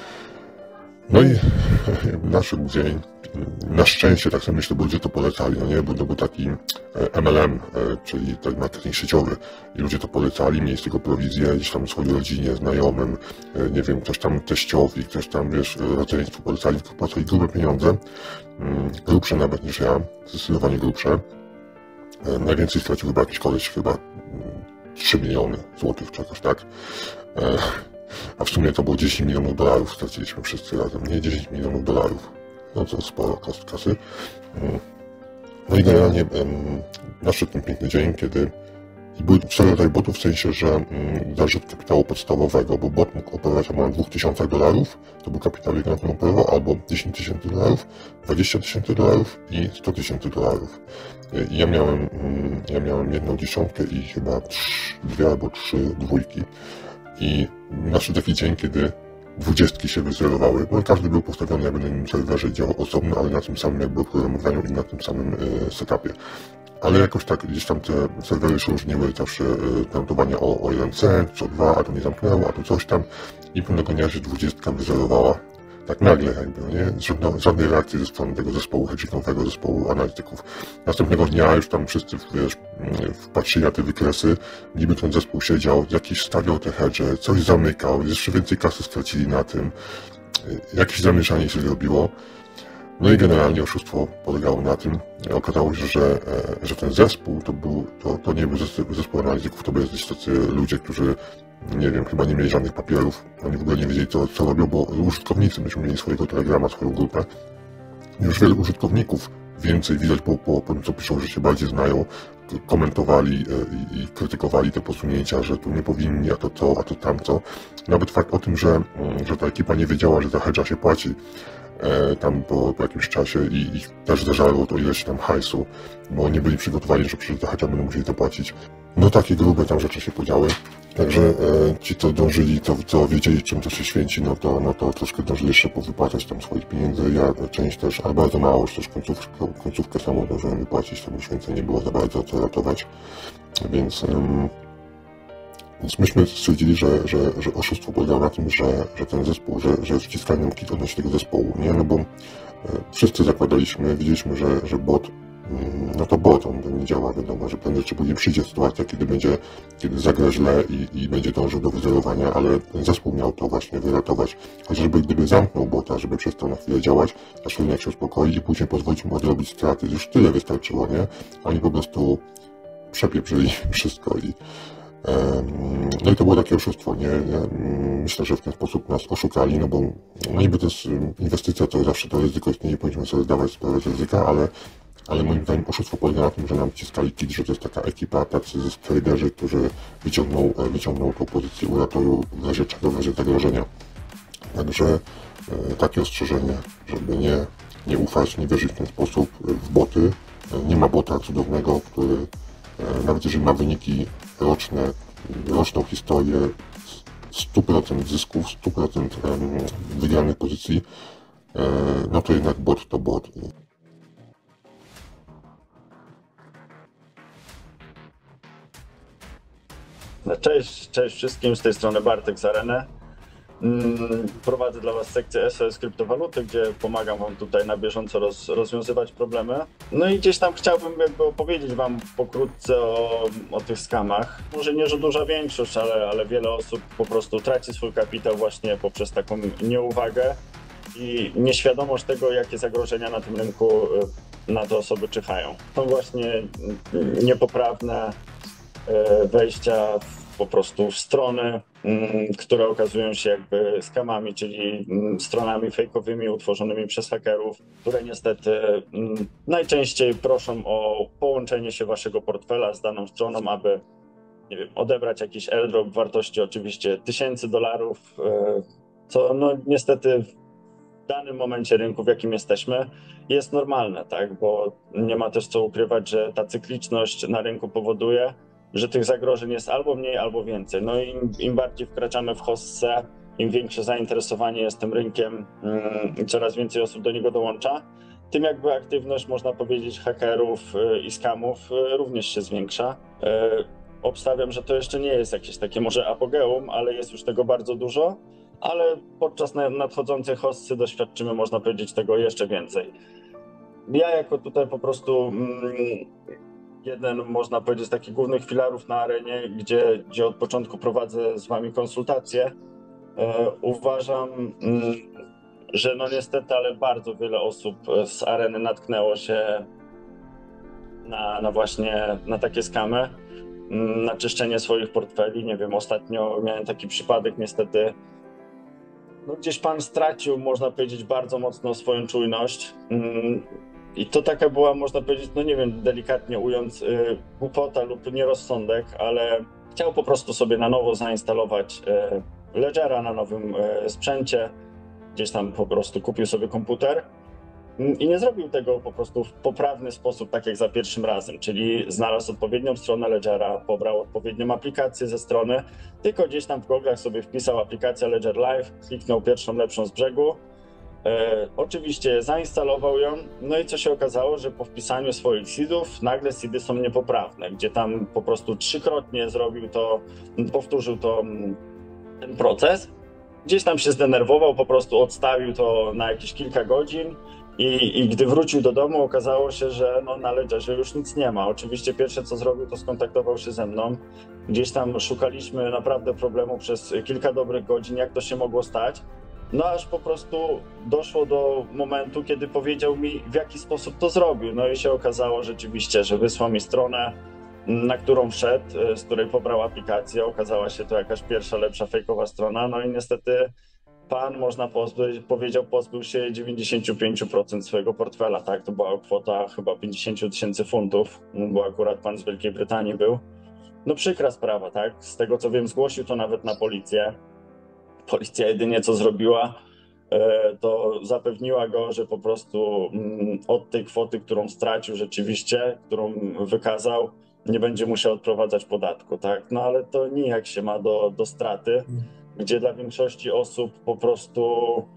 No i naszym dzień, na szczęście, tak sobie myślę, bo ludzie to polecali, no nie, bo to był taki MLM, czyli taki marketing sieciowy i ludzie to polecali, mieli z tego prowizję, gdzieś tam swojej rodzinie, znajomym, nie wiem, ktoś tam teściowi, ktoś tam, wiesz, rodzeństwu polecali, płacili grube pieniądze, grubsze nawet niż ja, zdecydowanie grubsze. Najwięcej stracił chyba jakiś koleś, chyba 3 miliony złotych, czy jakoś tak. A w sumie to było 10 milionów dolarów, straciliśmy wszyscy razem, nie 10 milionów dolarów. No to sporo kasy. No i generalnie nadszedł ten piękny dzień, kiedy był cały rodzaj botów, w sensie, że zależy od kapitału podstawowego, bo bot mógł operować około 2000 dolarów, to był kapitał, jaki na tym operował, albo 10 tysięcy dolarów, 20 tysięcy dolarów i 100 tysięcy dolarów. I ja miałem jedną dziesiątkę i chyba 2 albo 3 dwójki. I nadszedł taki dzień, kiedy 20 się wyzerowały, bo każdy był postawiony jakby na innym serwerze, działał osobno, ale na tym samym jakby oprogramowaniu i na tym samym setupie. Ale jakoś tak gdzieś tam te serwery się różniły, zawsze notowania o 1 cent, co 2, a to nie zamknęło, a tu coś tam. I pewnego dnia się 20 wyzerowała. Tak nagle jakby, nie? Żadnej reakcji ze strony tego zespołu hedgingowego, zespołu analityków. Następnego dnia już tam wszyscy, wiesz, wpatrzyli na te wykresy, niby ten zespół siedział, jakiś stawiał te hedge, coś zamykał, jeszcze więcej kasy stracili na tym, jakieś zamieszanie się zrobiło. No i generalnie oszustwo polegało na tym, okazało się, że ten zespół to nie był zespół analityków, to byli tacy ludzie, którzy, nie wiem, chyba nie mieli żadnych papierów, oni w ogóle nie wiedzieli co robią, bo użytkownicy, myśmy mieli swojego Telegrama, swoją grupę. Już wielu użytkowników, więcej widać po tym co piszą, że się bardziej znają, komentowali i krytykowali te posunięcia, że tu nie powinni, a to to, a to tamto. Nawet fakt o tym, że ta ekipa nie wiedziała, że za hedge'a się płaci tam po jakimś czasie i ich też zdarzało to ileś tam hajsu, bo nie byli przygotowani, że przecież za hedge'a będą musieli zapłacić. No takie grube tam rzeczy się podziały. Także ci, co dążyli, co wiedzieli, czym to się święci, no to troszkę dążyli jeszcze powypłacać tam swoich pieniędzy. Ja część też, ale bardzo mało, już też końcówkę samą dążyłem wypłacić, tam już więcej nie było za bardzo co ratować. Więc Więc myśmy stwierdzili, że oszustwo polegało na tym, że ten zespół, że wciskają nam kit odnośnie tego zespołu, nie? No bo wszyscy zakładaliśmy, widzieliśmy, że bot, no to bot, on nie działa, wiadomo, że prędzej czy później przyjdzie sytuacja, kiedy zagra źle i będzie dążył do wyzerowania, ale ten zespół miał to właśnie wyratować. Chociażby gdyby zamknął bota, żeby przestał na chwilę działać, aż rynek się uspokoi i później pozwolić mu odrobić straty. Już tyle wystarczyło, nie? Oni po prostu przepieprzyli wszystko no i to było takie oszustwo, nie? Ja myślę, że w ten sposób nas oszukali, no bo niby to jest inwestycja, to zawsze to ryzyko istnieje, powinniśmy sobie zdawać sprawę z ryzyka, ale moim zdaniem oszustwo polega na tym, że nam wciskali kit, że to jest taka ekipa, tacy traderzy, którzy wyciągną tą pozycję, uratują w razie czego, w razie zagrożenia. Także takie ostrzeżenie, żeby nie ufać, nie wierzyć w ten sposób w boty. Nie ma bota cudownego, który nawet jeżeli ma wyniki roczną historię, 100% zysków, 100% wygranych pozycji, no to jednak bot to bot. Cześć wszystkim, z tej strony Bartek z Areny. Prowadzę dla Was sekcję SOS Kryptowaluty, gdzie pomagam Wam tutaj na bieżąco rozwiązywać problemy. No i gdzieś tam chciałbym jakby opowiedzieć Wam pokrótce o tych skamach. Może nie, że duża większość, ale wiele osób po prostu traci swój kapitał właśnie poprzez taką nieuwagę i nieświadomość tego, jakie zagrożenia na tym rynku na te osoby czyhają. Są właśnie niepoprawne wejścia po prostu w strony, które okazują się jakby skamami, czyli stronami fejkowymi utworzonymi przez hakerów, które niestety najczęściej proszą o połączenie się waszego portfela z daną stroną, aby, nie wiem, odebrać jakiś airdrop w wartości oczywiście $1000, co no niestety w danym momencie rynku, w jakim jesteśmy, jest normalne, tak? Bo nie ma też co ukrywać, że ta cykliczność na rynku powoduje, że tych zagrożeń jest albo mniej, albo więcej. No i im bardziej wkraczamy w hossę, im większe zainteresowanie jest tym rynkiem i coraz więcej osób do niego dołącza, tym jakby aktywność, można powiedzieć, hakerów i skamów również się zwiększa. Obstawiam, że to jeszcze nie jest jakieś takie może apogeum, ale jest już tego bardzo dużo, ale podczas nadchodzącej hossy doświadczymy, można powiedzieć, tego jeszcze więcej. Ja jako tutaj po prostu jeden, można powiedzieć, z takich głównych filarów na arenie, gdzie od początku prowadzę z wami konsultacje, uważam, że no niestety, ale bardzo wiele osób z areny natknęło się na takie skamy, na czyszczenie swoich portfeli. Nie wiem, ostatnio miałem taki przypadek, niestety, no gdzieś pan stracił, można powiedzieć, bardzo mocno swoją czujność. I to taka była, można powiedzieć, no nie wiem, delikatnie ując, głupota lub nierozsądek, ale chciał po prostu sobie na nowo zainstalować Ledgera na nowym sprzęcie. Gdzieś tam po prostu kupił sobie komputer i nie zrobił tego po prostu w poprawny sposób, tak jak za pierwszym razem, czyli znalazł odpowiednią stronę Ledgera, pobrał odpowiednią aplikację ze strony, tylko gdzieś tam w Google'ach sobie wpisał aplikację Ledger Live, kliknął pierwszą lepszą z brzegu. Oczywiście zainstalował ją, no i co się okazało, że po wpisaniu swoich seedów nagle seedy są niepoprawne, gdzie tam po prostu trzykrotnie zrobił to, powtórzył ten proces, gdzieś tam się zdenerwował, po prostu odstawił to na jakieś kilka godzin i gdy wrócił do domu, okazało się, że no, na Ledgerze już nic nie ma. Oczywiście pierwsze co zrobił, to skontaktował się ze mną, gdzieś tam szukaliśmy naprawdę problemu przez kilka dobrych godzin, jak to się mogło stać. No aż po prostu doszło do momentu, kiedy powiedział mi, w jaki sposób to zrobił. No i się okazało rzeczywiście, że wysłał mi stronę, na którą wszedł, z której pobrał aplikację. Okazała się to jakaś pierwsza, lepsza fejkowa strona. No i niestety pan, można powiedział, pozbył się 95% swojego portfela. Tak, to była kwota chyba 50 000 funtów, bo akurat pan z Wielkiej Brytanii był. No przykra sprawa, tak? Z tego co wiem, zgłosił to nawet na policję. Policja jedynie co zrobiła, to zapewniła go, że po prostu od tej kwoty, którą stracił rzeczywiście, którą wykazał, nie będzie musiał odprowadzać podatku, tak? No ale to nijak się ma do straty, gdzie dla większości osób po prostu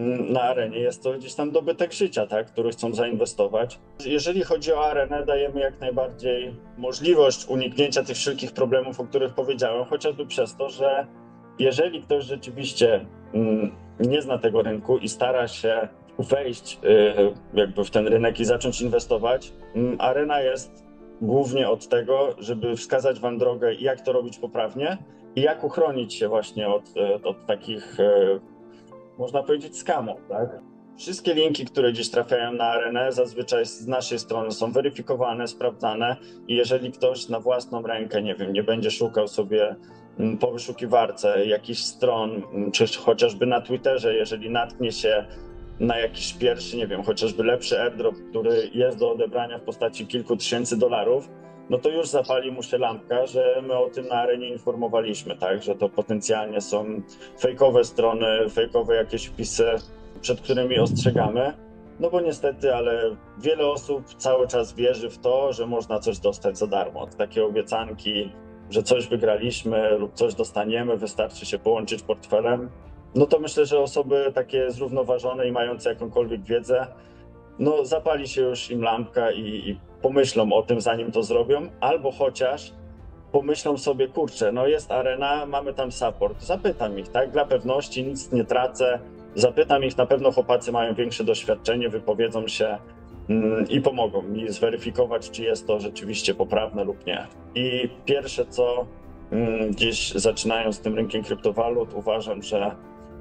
na arenie. Jest to gdzieś tam dobytek życia, tak, który chcą zainwestować. Jeżeli chodzi o arenę, dajemy jak najbardziej możliwość uniknięcia tych wszelkich problemów, o których powiedziałem, chociażby przez to, że jeżeli ktoś rzeczywiście nie zna tego rynku i stara się wejść jakby w ten rynek i zacząć inwestować, arena jest głównie od tego, żeby wskazać wam drogę, jak to robić poprawnie i jak uchronić się właśnie od takich, można powiedzieć, skamów, tak? Wszystkie linki, które gdzieś trafiają na arenę, zazwyczaj z naszej strony są weryfikowane, sprawdzane i jeżeli ktoś na własną rękę, nie wiem, nie będzie szukał sobie po wyszukiwarce jakichś stron, czy chociażby na Twitterze, jeżeli natknie się na jakiś pierwszy, nie wiem, chociażby lepszy airdrop, który jest do odebrania w postaci kilku tysięcy dolarów, no to już zapali mu się lampka, że my o tym na arenie informowaliśmy, tak, że to potencjalnie są fejkowe strony, fejkowe jakieś wpisy, przed którymi ostrzegamy. No bo niestety, ale wiele osób cały czas wierzy w to, że można coś dostać za darmo. Takie obiecanki, że coś wygraliśmy lub coś dostaniemy, wystarczy się połączyć portfelem. No to myślę, że osoby takie zrównoważone i mające jakąkolwiek wiedzę, no zapali się już im lampka i pomyślą o tym, zanim to zrobią, albo chociaż pomyślą sobie, kurczę, no jest arena, mamy tam support, zapytam ich, tak, dla pewności, nic nie tracę, zapytam ich, na pewno chłopacy mają większe doświadczenie, wypowiedzą się i pomogą mi zweryfikować, czy jest to rzeczywiście poprawne lub nie. I pierwsze co, gdzieś zaczynając z tym rynkiem kryptowalut, uważam, że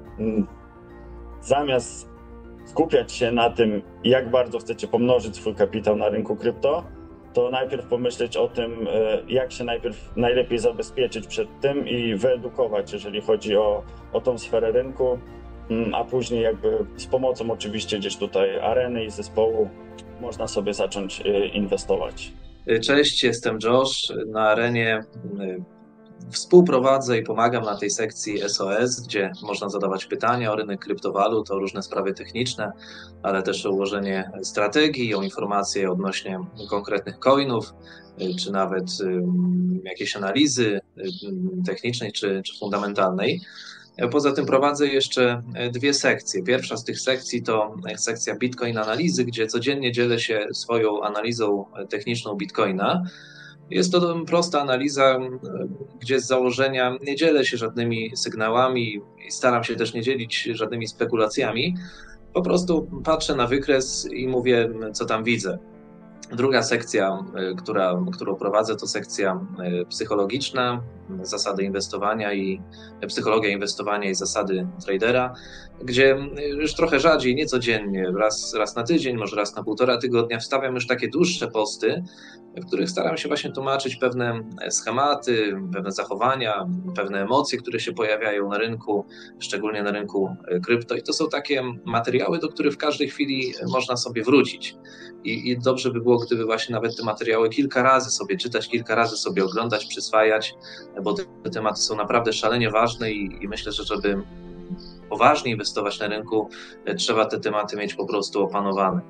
zamiast skupiać się na tym, jak bardzo chcecie pomnożyć swój kapitał na rynku krypto, to najpierw pomyśleć o tym, jak się najlepiej zabezpieczyć przed tym i wyedukować, jeżeli chodzi o tą sferę rynku, a później jakby z pomocą oczywiście gdzieś tutaj areny i zespołu można sobie zacząć inwestować. Cześć, jestem Josh. Na arenie współprowadzę i pomagam na tej sekcji SOS, gdzie można zadawać pytania o rynek kryptowalut, o różne sprawy techniczne, ale też o ułożenie strategii, o informacje odnośnie konkretnych coinów, czy nawet jakieś analizy technicznej czy fundamentalnej. Poza tym prowadzę jeszcze dwie sekcje. Pierwsza z tych sekcji to sekcja Bitcoin Analizy, gdzie codziennie dzielę się swoją analizą techniczną Bitcoina. Jest to prosta analiza, gdzie z założenia nie dzielę się żadnymi sygnałami i staram się też nie dzielić żadnymi spekulacjami. Po prostu patrzę na wykres i mówię, co tam widzę. Druga sekcja, którą prowadzę, to sekcja psychologiczna, zasady inwestowania i psychologia inwestowania i zasady tradera, gdzie już trochę rzadziej, nie codziennie, raz na tydzień, może raz na 1,5 tygodnia wstawiam już takie dłuższe posty, w których staram się właśnie tłumaczyć pewne schematy, pewne zachowania, pewne emocje, które się pojawiają na rynku, szczególnie na rynku krypto. I to są takie materiały, do których w każdej chwili można sobie wrócić. I dobrze by było, gdyby właśnie nawet te materiały kilka razy sobie czytać, kilka razy sobie oglądać, przyswajać, bo te tematy są naprawdę szalenie ważne i myślę, że żeby poważnie inwestować na rynku, trzeba te tematy mieć po prostu opanowane.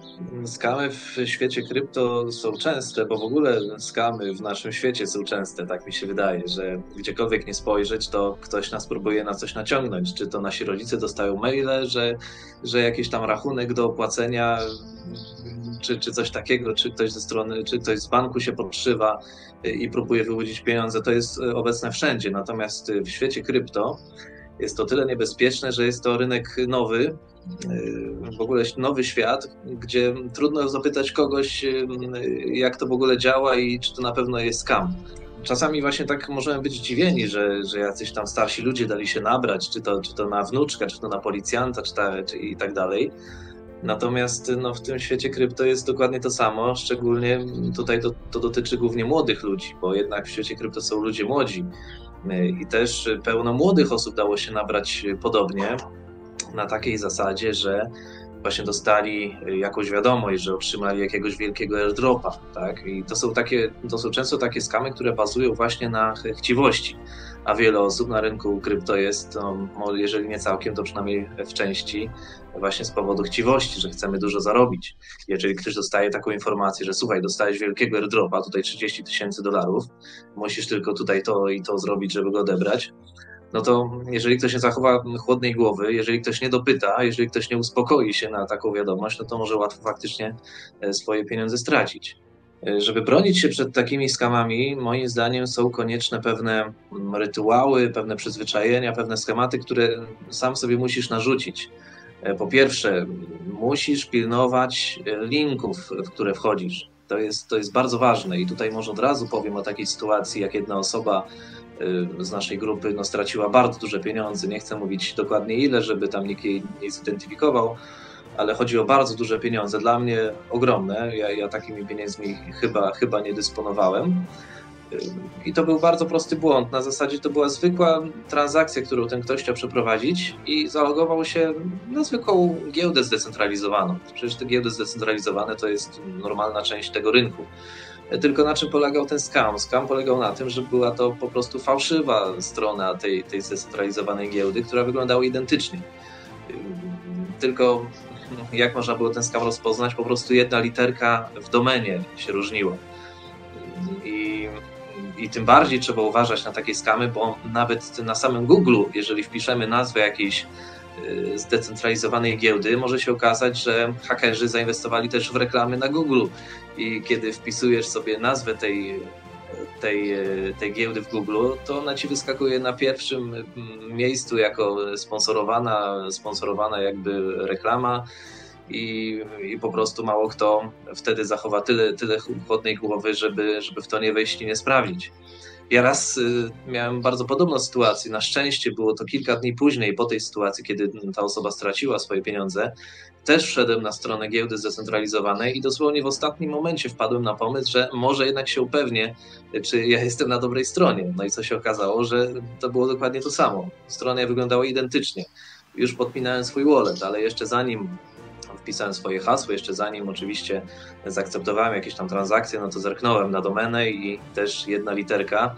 Skamy w świecie krypto są częste, bo w ogóle skamy w naszym świecie są częste, tak mi się wydaje, że gdziekolwiek nie spojrzeć, to ktoś nas próbuje na coś naciągnąć. Czy to nasi rodzice dostają maile, że jakiś tam rachunek do opłacenia, czy coś takiego, czy ktoś ze strony, czy ktoś z banku się podszywa i próbuje wyłudzić pieniądze. To jest obecne wszędzie, natomiast w świecie krypto jest to tyle niebezpieczne, że jest to rynek nowy, w ogóle nowy świat, gdzie trudno zapytać kogoś, jak to w ogóle działa i czy to na pewno jest scam. Czasami właśnie tak możemy być zdziwieni, że jacyś tam starsi ludzie dali się nabrać, czy to na wnuczkę, czy to na policjanta, czy i tak dalej. Natomiast no, w tym świecie krypto jest dokładnie to samo, szczególnie tutaj to dotyczy głównie młodych ludzi, bo jednak w świecie krypto są ludzie młodzi i też pełno młodych osób dało się nabrać podobnie, na takiej zasadzie, że właśnie dostali jakąś wiadomość, że otrzymali jakiegoś wielkiego airdropa, tak? I to są często takie skamy, które bazują właśnie na chciwości, a wiele osób na rynku krypto jest, no, jeżeli nie całkiem, to przynajmniej w części właśnie z powodu chciwości, że chcemy dużo zarobić. Jeżeli ktoś dostaje taką informację, że słuchaj, dostałeś wielkiego airdropa, tutaj $30,000, musisz tylko tutaj to i to zrobić, żeby go odebrać, no to jeżeli ktoś nie zachowa chłodnej głowy, jeżeli ktoś nie dopyta, jeżeli ktoś nie uspokoi się na taką wiadomość, no to może łatwo faktycznie swoje pieniądze stracić. Żeby bronić się przed takimi skamami, moim zdaniem są konieczne pewne rytuały, pewne przyzwyczajenia, pewne schematy, które sam sobie musisz narzucić. Po pierwsze, musisz pilnować linków, w które wchodzisz. To jest bardzo ważne i tutaj może od razu powiem o takiej sytuacji, jak jedna osoba z naszej grupy straciła bardzo duże pieniądze. Nie chcę mówić dokładnie ile, żeby tam nikt jej nie zidentyfikował, ale chodzi o bardzo duże pieniądze, dla mnie ogromne. Ja takimi pieniędzmi chyba nie dysponowałem. I to był bardzo prosty błąd. Na zasadzie to była zwykła transakcja, którą ten ktoś chciał przeprowadzić i zalogował się na zwykłą giełdę zdecentralizowaną. Przecież te giełdy zdecentralizowane to jest normalna część tego rynku. Tylko na czym polegał ten scam? Scam polegał na tym, że była to po prostu fałszywa strona tej zdecentralizowanej giełdy, która wyglądała identycznie. Tylko jak można było ten scam rozpoznać? Po prostu jedna literka w domenie się różniła. I tym bardziej trzeba uważać na takie skamy, bo nawet na samym Google, jeżeli wpiszemy nazwę jakiejś zdecentralizowanej giełdy, może się okazać, że hakerzy zainwestowali też w reklamy na Google i kiedy wpisujesz sobie nazwę tej giełdy w Google, to ona ci wyskakuje na pierwszym miejscu jako sponsorowana jakby reklama i po prostu mało kto wtedy zachowa tyle chłodnej głowy, żeby w to nie wejść i nie sprawdzić. Ja raz miałem bardzo podobną sytuację. Na szczęście było to kilka dni później po tej sytuacji, kiedy ta osoba straciła swoje pieniądze. Też wszedłem na stronę giełdy zdecentralizowanej i dosłownie w ostatnim momencie wpadłem na pomysł, że może jednak się upewnię, czy ja jestem na dobrej stronie. No i co się okazało, że to było dokładnie to samo. Strony wyglądały identycznie. Już podpinałem swój wallet, ale jeszcze zanim wpisałem swoje hasło, jeszcze zanim oczywiście zaakceptowałem jakieś tam transakcje, no to zerknąłem na domenę i też jedna literka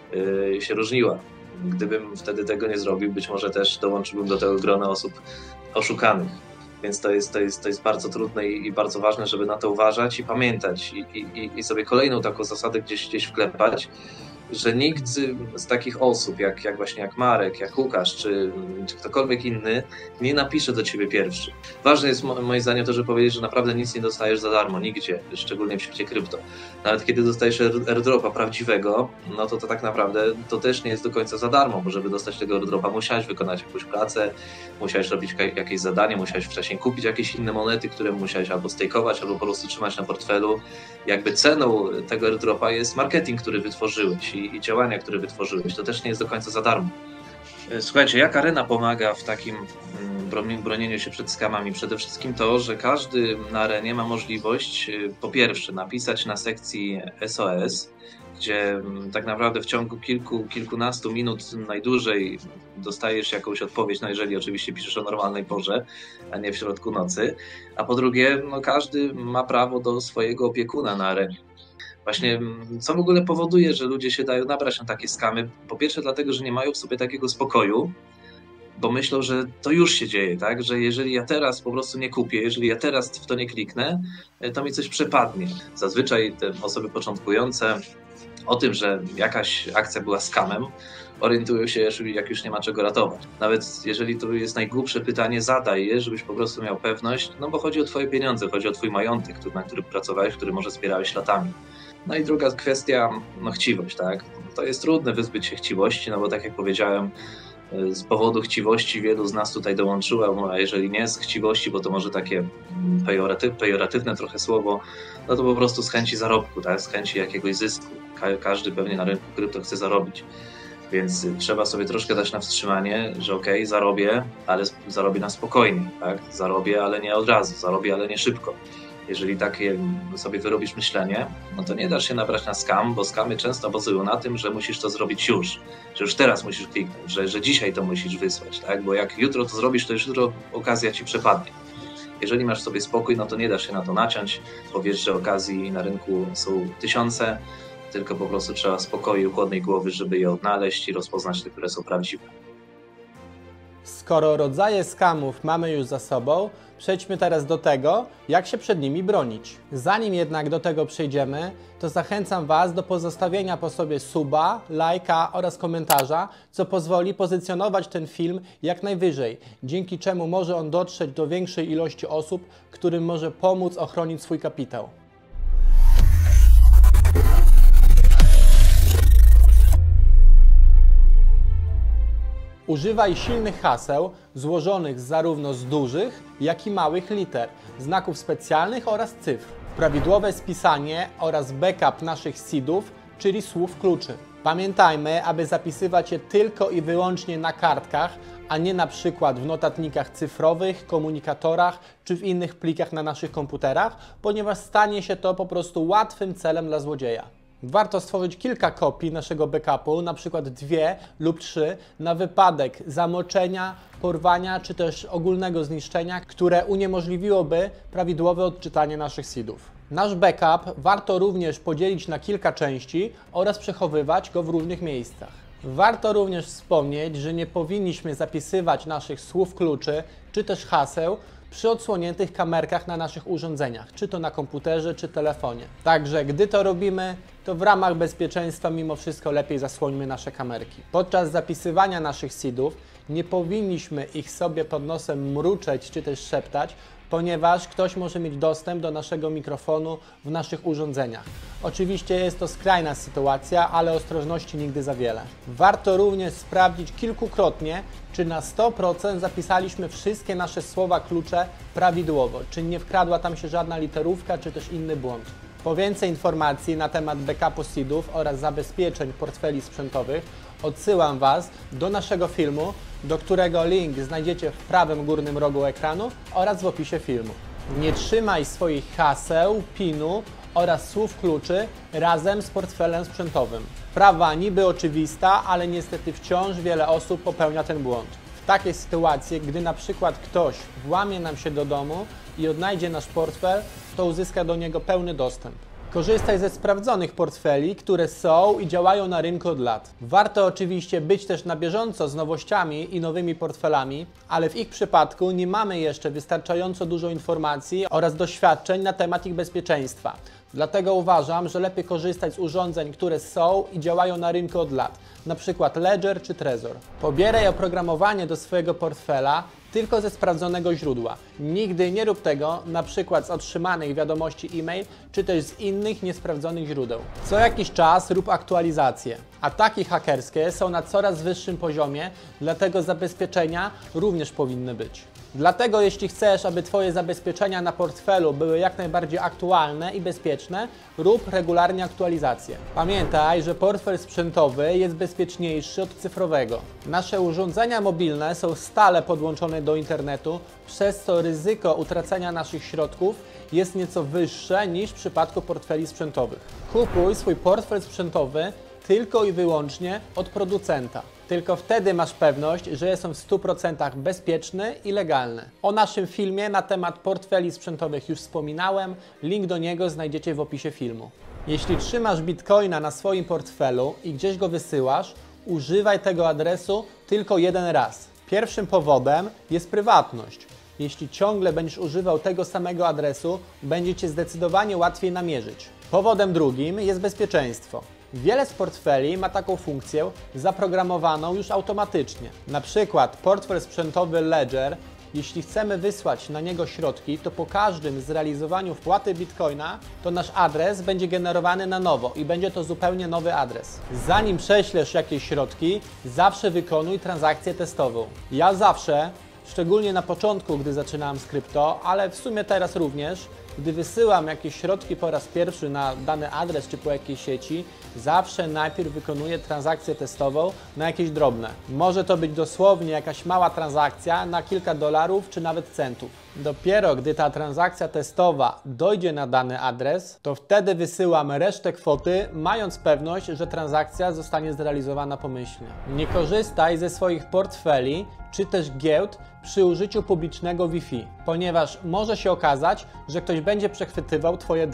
się różniła. Gdybym wtedy tego nie zrobił, być może też dołączyłbym do tego grona osób oszukanych. Więc to jest bardzo trudne i bardzo ważne, żeby na to uważać i pamiętać i sobie kolejną taką zasadę gdzieś wklepać, że nikt z takich osób, jak Marek, jak Łukasz, czy ktokolwiek inny, nie napisze do ciebie pierwszy. Ważne jest moim zdaniem to, żeby powiedzieć, że naprawdę nic nie dostajesz za darmo, nigdzie, szczególnie w świecie krypto. Nawet kiedy dostajesz airdropa prawdziwego, no to tak naprawdę to też nie jest do końca za darmo, bo żeby dostać tego airdropa musiałeś wykonać jakąś pracę, musiałeś robić jakieś zadanie, musiałeś wcześniej kupić jakieś inne monety, które musiałeś albo stake'ować, albo po prostu trzymać na portfelu. Jakby ceną tego airdropa jest marketing, który wytworzyłeś i działania, które wytworzyłeś. To też nie jest do końca za darmo. Słuchajcie, jak Arena pomaga w takim bronieniu się przed skamami? Przede wszystkim to, że każdy na Arenie ma możliwość po pierwsze napisać na sekcji SOS, gdzie tak naprawdę w ciągu kilkunastu minut najdłużej dostajesz jakąś odpowiedź, no jeżeli oczywiście piszesz o normalnej porze, a nie w środku nocy. A po drugie, no każdy ma prawo do swojego opiekuna na Arenie. Właśnie co w ogóle powoduje, że ludzie się dają nabrać na takie skamy? Po pierwsze dlatego, że nie mają w sobie takiego spokoju, bo myślą, że to już się dzieje, tak? Że jeżeli ja teraz po prostu nie kupię, jeżeli ja teraz w to nie kliknę, to mi coś przepadnie. Zazwyczaj te osoby początkujące o tym, że jakaś akcja była skamem, orientują się, jak już nie ma czego ratować. Nawet jeżeli to jest najgłupsze pytanie, zadaj je, żebyś po prostu miał pewność, no bo chodzi o twoje pieniądze, chodzi o twój majątek, na który pracowałeś, który może zbierałeś latami. No i druga kwestia, no chciwość, tak? To jest trudne wyzbyć się chciwości, no bo tak jak powiedziałem, z powodu chciwości wielu z nas tutaj dołączyło, a jeżeli nie z chciwości, bo to może takie pejoratywne trochę słowo, no to po prostu z chęci zarobku, tak? Z chęci jakiegoś zysku. Każdy pewnie na rynku krypto chce zarobić. Więc trzeba sobie troszkę dać na wstrzymanie, że okej, zarobię, ale zarobię na spokojnie, tak? Zarobię, ale nie od razu, zarobię, ale nie szybko. Jeżeli takie sobie wyrobisz myślenie, no to nie dasz się nabrać na scam, bo scamy często bazują na tym, że musisz to zrobić już, że już teraz musisz kliknąć, że dzisiaj to musisz wysłać, tak? Bo jak jutro to zrobisz, to już jutro okazja ci przepadnie. Jeżeli masz sobie spokój, no to nie dasz się na to naciąć, bo wiesz, że okazji na rynku są tysiące, tylko po prostu trzeba spokoju, chłodnej głowy, żeby je odnaleźć i rozpoznać te, które są prawdziwe. Skoro rodzaje skamów mamy już za sobą, przejdźmy teraz do tego, jak się przed nimi bronić. Zanim jednak do tego przejdziemy, to zachęcam Was do pozostawienia po sobie suba, lajka oraz komentarza, co pozwoli pozycjonować ten film jak najwyżej, dzięki czemu może on dotrzeć do większej ilości osób, którym może pomóc ochronić swój kapitał. Używaj silnych haseł złożonych zarówno z dużych, jak i małych liter, znaków specjalnych oraz cyfr. Prawidłowe spisanie oraz backup naszych seedów, czyli słów kluczy. Pamiętajmy, aby zapisywać je tylko i wyłącznie na kartkach, a nie na przykład w notatnikach cyfrowych, komunikatorach czy w innych plikach na naszych komputerach, ponieważ stanie się to po prostu łatwym celem dla złodzieja. Warto stworzyć kilka kopii naszego backupu, na przykład 2 lub 3, na wypadek zamoczenia, porwania czy też ogólnego zniszczenia, które uniemożliwiłoby prawidłowe odczytanie naszych seedów. Nasz backup warto również podzielić na kilka części oraz przechowywać go w różnych miejscach. Warto również wspomnieć, że nie powinniśmy zapisywać naszych słów kluczy czy też haseł przy odsłoniętych kamerkach na naszych urządzeniach, czy to na komputerze, czy telefonie. Także gdy to robimy, to w ramach bezpieczeństwa mimo wszystko lepiej zasłońmy nasze kamerki. Podczas zapisywania naszych seedów nie powinniśmy ich sobie pod nosem mruczeć, czy też szeptać, ponieważ ktoś może mieć dostęp do naszego mikrofonu w naszych urządzeniach. Oczywiście jest to skrajna sytuacja, ale ostrożności nigdy za wiele. Warto również sprawdzić kilkukrotnie, czy na 100% zapisaliśmy wszystkie nasze słowa klucze prawidłowo, czy nie wkradła tam się żadna literówka, czy też inny błąd. Po więcej informacji na temat backupu seedów oraz zabezpieczeń portfeli sprzętowych odsyłam Was do naszego filmu, do którego link znajdziecie w prawym górnym rogu ekranu oraz w opisie filmu. Nie trzymaj swoich haseł, PIN-u oraz słów kluczy razem z portfelem sprzętowym. Sprawa niby oczywista, ale niestety wciąż wiele osób popełnia ten błąd. W takiej sytuacji, gdy na przykład ktoś włamie nam się do domu i odnajdzie nasz portfel, to uzyska do niego pełny dostęp. Korzystaj ze sprawdzonych portfeli, które są i działają na rynku od lat. Warto oczywiście być też na bieżąco z nowościami i nowymi portfelami, ale w ich przypadku nie mamy jeszcze wystarczająco dużo informacji oraz doświadczeń na temat ich bezpieczeństwa. Dlatego uważam, że lepiej korzystać z urządzeń, które są i działają na rynku od lat, np. Ledger czy Trezor. Pobieraj oprogramowanie do swojego portfela tylko ze sprawdzonego źródła. Nigdy nie rób tego np. z otrzymanych wiadomości e-mail, czy też z innych niesprawdzonych źródeł. Co jakiś czas rób aktualizacje. Ataki hakerskie są na coraz wyższym poziomie, dlatego zabezpieczenia również powinny być. Dlatego jeśli chcesz, aby Twoje zabezpieczenia na portfelu były jak najbardziej aktualne i bezpieczne, rób regularnie aktualizacje. Pamiętaj, że portfel sprzętowy jest bezpieczniejszy od cyfrowego. Nasze urządzenia mobilne są stale podłączone do internetu, przez co ryzyko utracenia naszych środków jest nieco wyższe niż w przypadku portfeli sprzętowych. Kupuj swój portfel sprzętowy tylko i wyłącznie od producenta. Tylko wtedy masz pewność, że jest on w 100% bezpieczny i legalny. O naszym filmie na temat portfeli sprzętowych już wspominałem, link do niego znajdziecie w opisie filmu. Jeśli trzymasz bitcoina na swoim portfelu i gdzieś go wysyłasz, używaj tego adresu tylko jeden raz. Pierwszym powodem jest prywatność. Jeśli ciągle będziesz używał tego samego adresu, będzie Cię zdecydowanie łatwiej namierzyć. Powodem drugim jest bezpieczeństwo. Wiele z portfeli ma taką funkcję zaprogramowaną już automatycznie. Na przykład portfel sprzętowy Ledger, jeśli chcemy wysłać na niego środki, to po każdym zrealizowaniu wpłaty bitcoina, to nasz adres będzie generowany na nowo i będzie to zupełnie nowy adres. Zanim prześlesz jakieś środki, zawsze wykonuj transakcję testową. Ja zawsze, szczególnie na początku, gdy zaczynałem z krypto, ale w sumie teraz również, gdy wysyłam jakieś środki po raz pierwszy na dany adres czy po jakiejś sieci, zawsze najpierw wykonuję transakcję testową na jakieś drobne. Może to być dosłownie jakaś mała transakcja na kilka dolarów czy nawet centów. Dopiero gdy ta transakcja testowa dojdzie na dany adres, to wtedy wysyłam resztę kwoty, mając pewność, że transakcja zostanie zrealizowana pomyślnie. Nie korzystaj ze swoich portfeli czy też giełd przy użyciu publicznego Wi-Fi, ponieważ może się okazać, że ktoś będzie przechwytywał Twoje dane.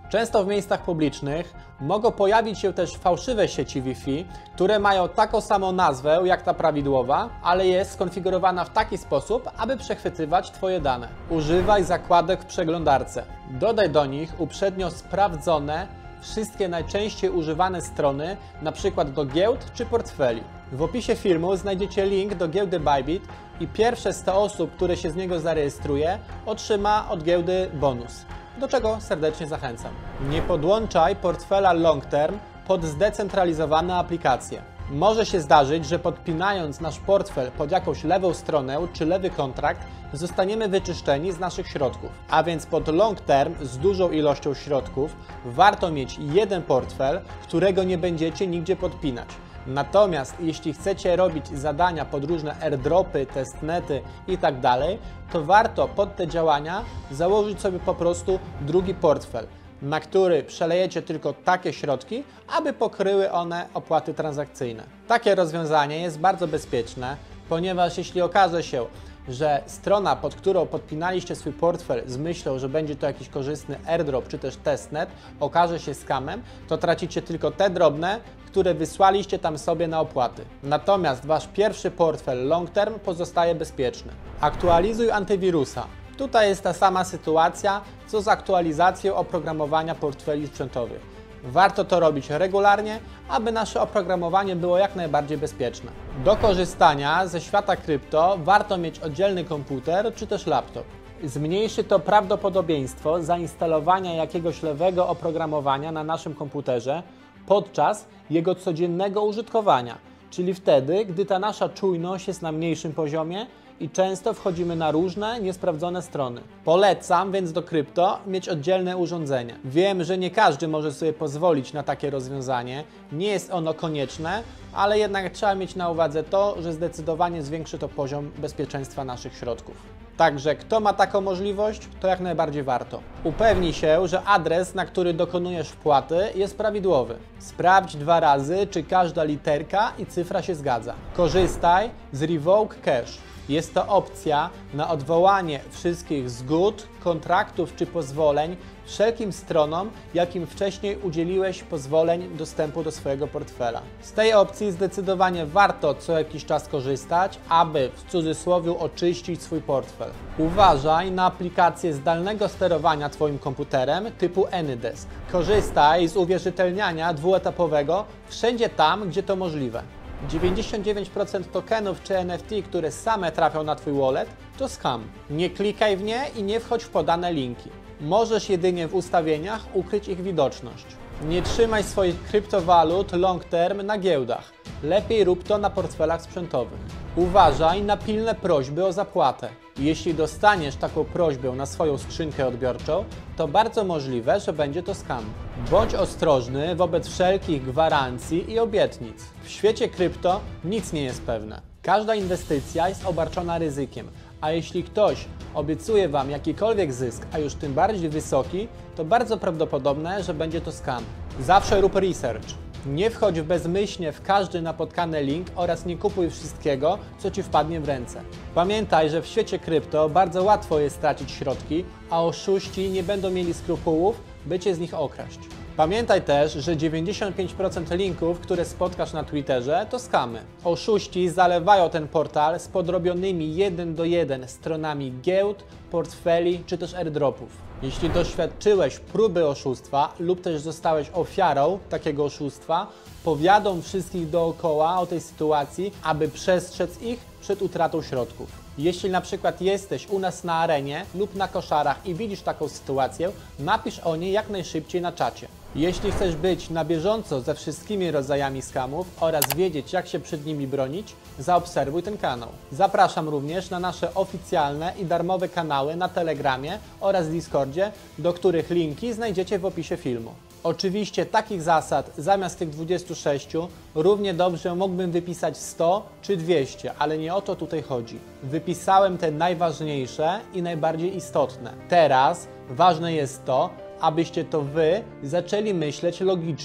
Często w miejscach publicznych mogą pojawić się też fałszywe sieci Wi-Fi, które mają taką samą nazwę jak ta prawidłowa, ale jest skonfigurowana w taki sposób, aby przechwytywać Twoje dane. Używaj zakładek w przeglądarce. Dodaj do nich uprzednio sprawdzone wszystkie najczęściej używane strony, np. do giełd czy portfeli. W opisie filmu znajdziecie link do giełdy Bybit i pierwsze 100 osób, które się z niego zarejestruje, otrzyma od giełdy bonus, do czego serdecznie zachęcam. Nie podłączaj portfela long term pod zdecentralizowane aplikacje. Może się zdarzyć, że podpinając nasz portfel pod jakąś lewą stronę czy lewy kontrakt, zostaniemy wyczyszczeni z naszych środków. A więc pod long term z dużą ilością środków warto mieć jeden portfel, którego nie będziecie nigdzie podpinać. Natomiast jeśli chcecie robić zadania pod różne airdropy, testnety itd., to warto pod te działania założyć sobie po prostu drugi portfel, na który przelejecie tylko takie środki, aby pokryły one opłaty transakcyjne. Takie rozwiązanie jest bardzo bezpieczne, ponieważ jeśli okaże się, że strona, pod którą podpinaliście swój portfel z myślą, że będzie to jakiś korzystny airdrop czy też testnet, okaże się scamem, to tracicie tylko te drobne, które wysłaliście tam sobie na opłaty. Natomiast Wasz pierwszy portfel long term pozostaje bezpieczny. Aktualizuj antywirusa. Tutaj jest ta sama sytuacja, co z aktualizacją oprogramowania portfeli sprzętowych. Warto to robić regularnie, aby nasze oprogramowanie było jak najbardziej bezpieczne. Do korzystania ze świata krypto warto mieć oddzielny komputer czy też laptop. Zmniejszy to prawdopodobieństwo zainstalowania jakiegoś lewego oprogramowania na naszym komputerze podczas jego codziennego użytkowania, czyli wtedy, gdy ta nasza czujność jest na mniejszym poziomie i często wchodzimy na różne, niesprawdzone strony. Polecam więc do krypto mieć oddzielne urządzenie. Wiem, że nie każdy może sobie pozwolić na takie rozwiązanie, nie jest ono konieczne, ale jednak trzeba mieć na uwadze to, że zdecydowanie zwiększy to poziom bezpieczeństwa naszych środków. Także kto ma taką możliwość, to jak najbardziej warto. Upewnij się, że adres, na który dokonujesz wpłaty, jest prawidłowy. Sprawdź 2 razy, czy każda literka i cyfra się zgadza. Korzystaj z Revoke Cash. Jest to opcja na odwołanie wszystkich zgód, kontraktów czy pozwoleń wszelkim stronom, jakim wcześniej udzieliłeś pozwoleń dostępu do swojego portfela. Z tej opcji zdecydowanie warto co jakiś czas korzystać, aby w cudzysłowie oczyścić swój portfel. Uważaj na aplikacje zdalnego sterowania Twoim komputerem typu AnyDesk. Korzystaj z uwierzytelniania dwuetapowego wszędzie tam, gdzie to możliwe. 99% tokenów czy NFT, które same trafią na Twój wallet, to scam. Nie klikaj w nie i nie wchodź w podane linki. Możesz jedynie w ustawieniach ukryć ich widoczność. Nie trzymaj swoich kryptowalut long term na giełdach. Lepiej rób to na portfelach sprzętowych. Uważaj na pilne prośby o zapłatę. Jeśli dostaniesz taką prośbę na swoją skrzynkę odbiorczą, to bardzo możliwe, że będzie to scam. Bądź ostrożny wobec wszelkich gwarancji i obietnic. W świecie krypto nic nie jest pewne. Każda inwestycja jest obarczona ryzykiem, a jeśli ktoś obiecuje Wam jakikolwiek zysk, a już tym bardziej wysoki, to bardzo prawdopodobne, że będzie to scam. Zawsze rób research. Nie wchodź bezmyślnie w każdy napotkany link oraz nie kupuj wszystkiego, co Ci wpadnie w ręce. Pamiętaj, że w świecie krypto bardzo łatwo jest stracić środki, a oszuści nie będą mieli skrupułów, by Cię z nich okraść. Pamiętaj też, że 95% linków, które spotkasz na Twitterze, to skamy. Oszuści zalewają ten portal z podrobionymi 1 do 1 stronami giełd, portfeli czy też airdropów. Jeśli doświadczyłeś próby oszustwa lub też zostałeś ofiarą takiego oszustwa, powiadom wszystkich dookoła o tej sytuacji, aby przestrzec ich przed utratą środków. Jeśli na przykład jesteś u nas na arenie lub na koszarach i widzisz taką sytuację, napisz o niej jak najszybciej na czacie. Jeśli chcesz być na bieżąco ze wszystkimi rodzajami skamów oraz wiedzieć, jak się przed nimi bronić, zaobserwuj ten kanał. Zapraszam również na nasze oficjalne i darmowe kanały na Telegramie oraz Discordzie, do których linki znajdziecie w opisie filmu. Oczywiście takich zasad zamiast tych 26 równie dobrze mógłbym wypisać 100 czy 200, ale nie o to tutaj chodzi. Wypisałem te najważniejsze i najbardziej istotne. Teraz ważne jest to, abyście to Wy zaczęli myśleć logicznie.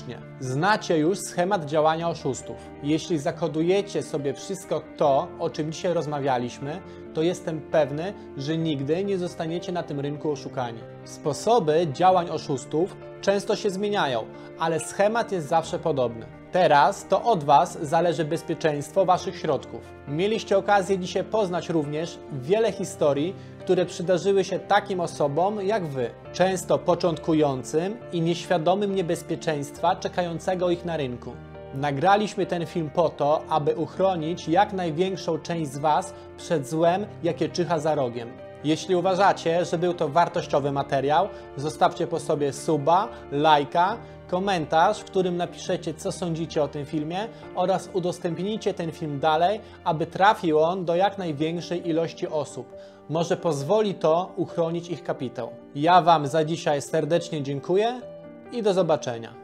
Znacie już schemat działania oszustów. Jeśli zakodujecie sobie wszystko to, o czym dzisiaj rozmawialiśmy, to jestem pewny, że nigdy nie zostaniecie na tym rynku oszukani. Sposoby działań oszustów często się zmieniają, ale schemat jest zawsze podobny. Teraz to od Was zależy bezpieczeństwo Waszych środków. Mieliście okazję dzisiaj poznać również wiele historii, które przydarzyły się takim osobom jak Wy, często początkującym i nieświadomym niebezpieczeństwa czekającego ich na rynku. Nagraliśmy ten film po to, aby uchronić jak największą część z Was przed złem, jakie czyha za rogiem. Jeśli uważacie, że był to wartościowy materiał, zostawcie po sobie suba, lajka, komentarz, w którym napiszecie, co sądzicie o tym filmie oraz udostępnijcie ten film dalej, aby trafił on do jak największej ilości osób. Może pozwoli to uchronić ich kapitał. Ja Wam za dzisiaj serdecznie dziękuję i do zobaczenia.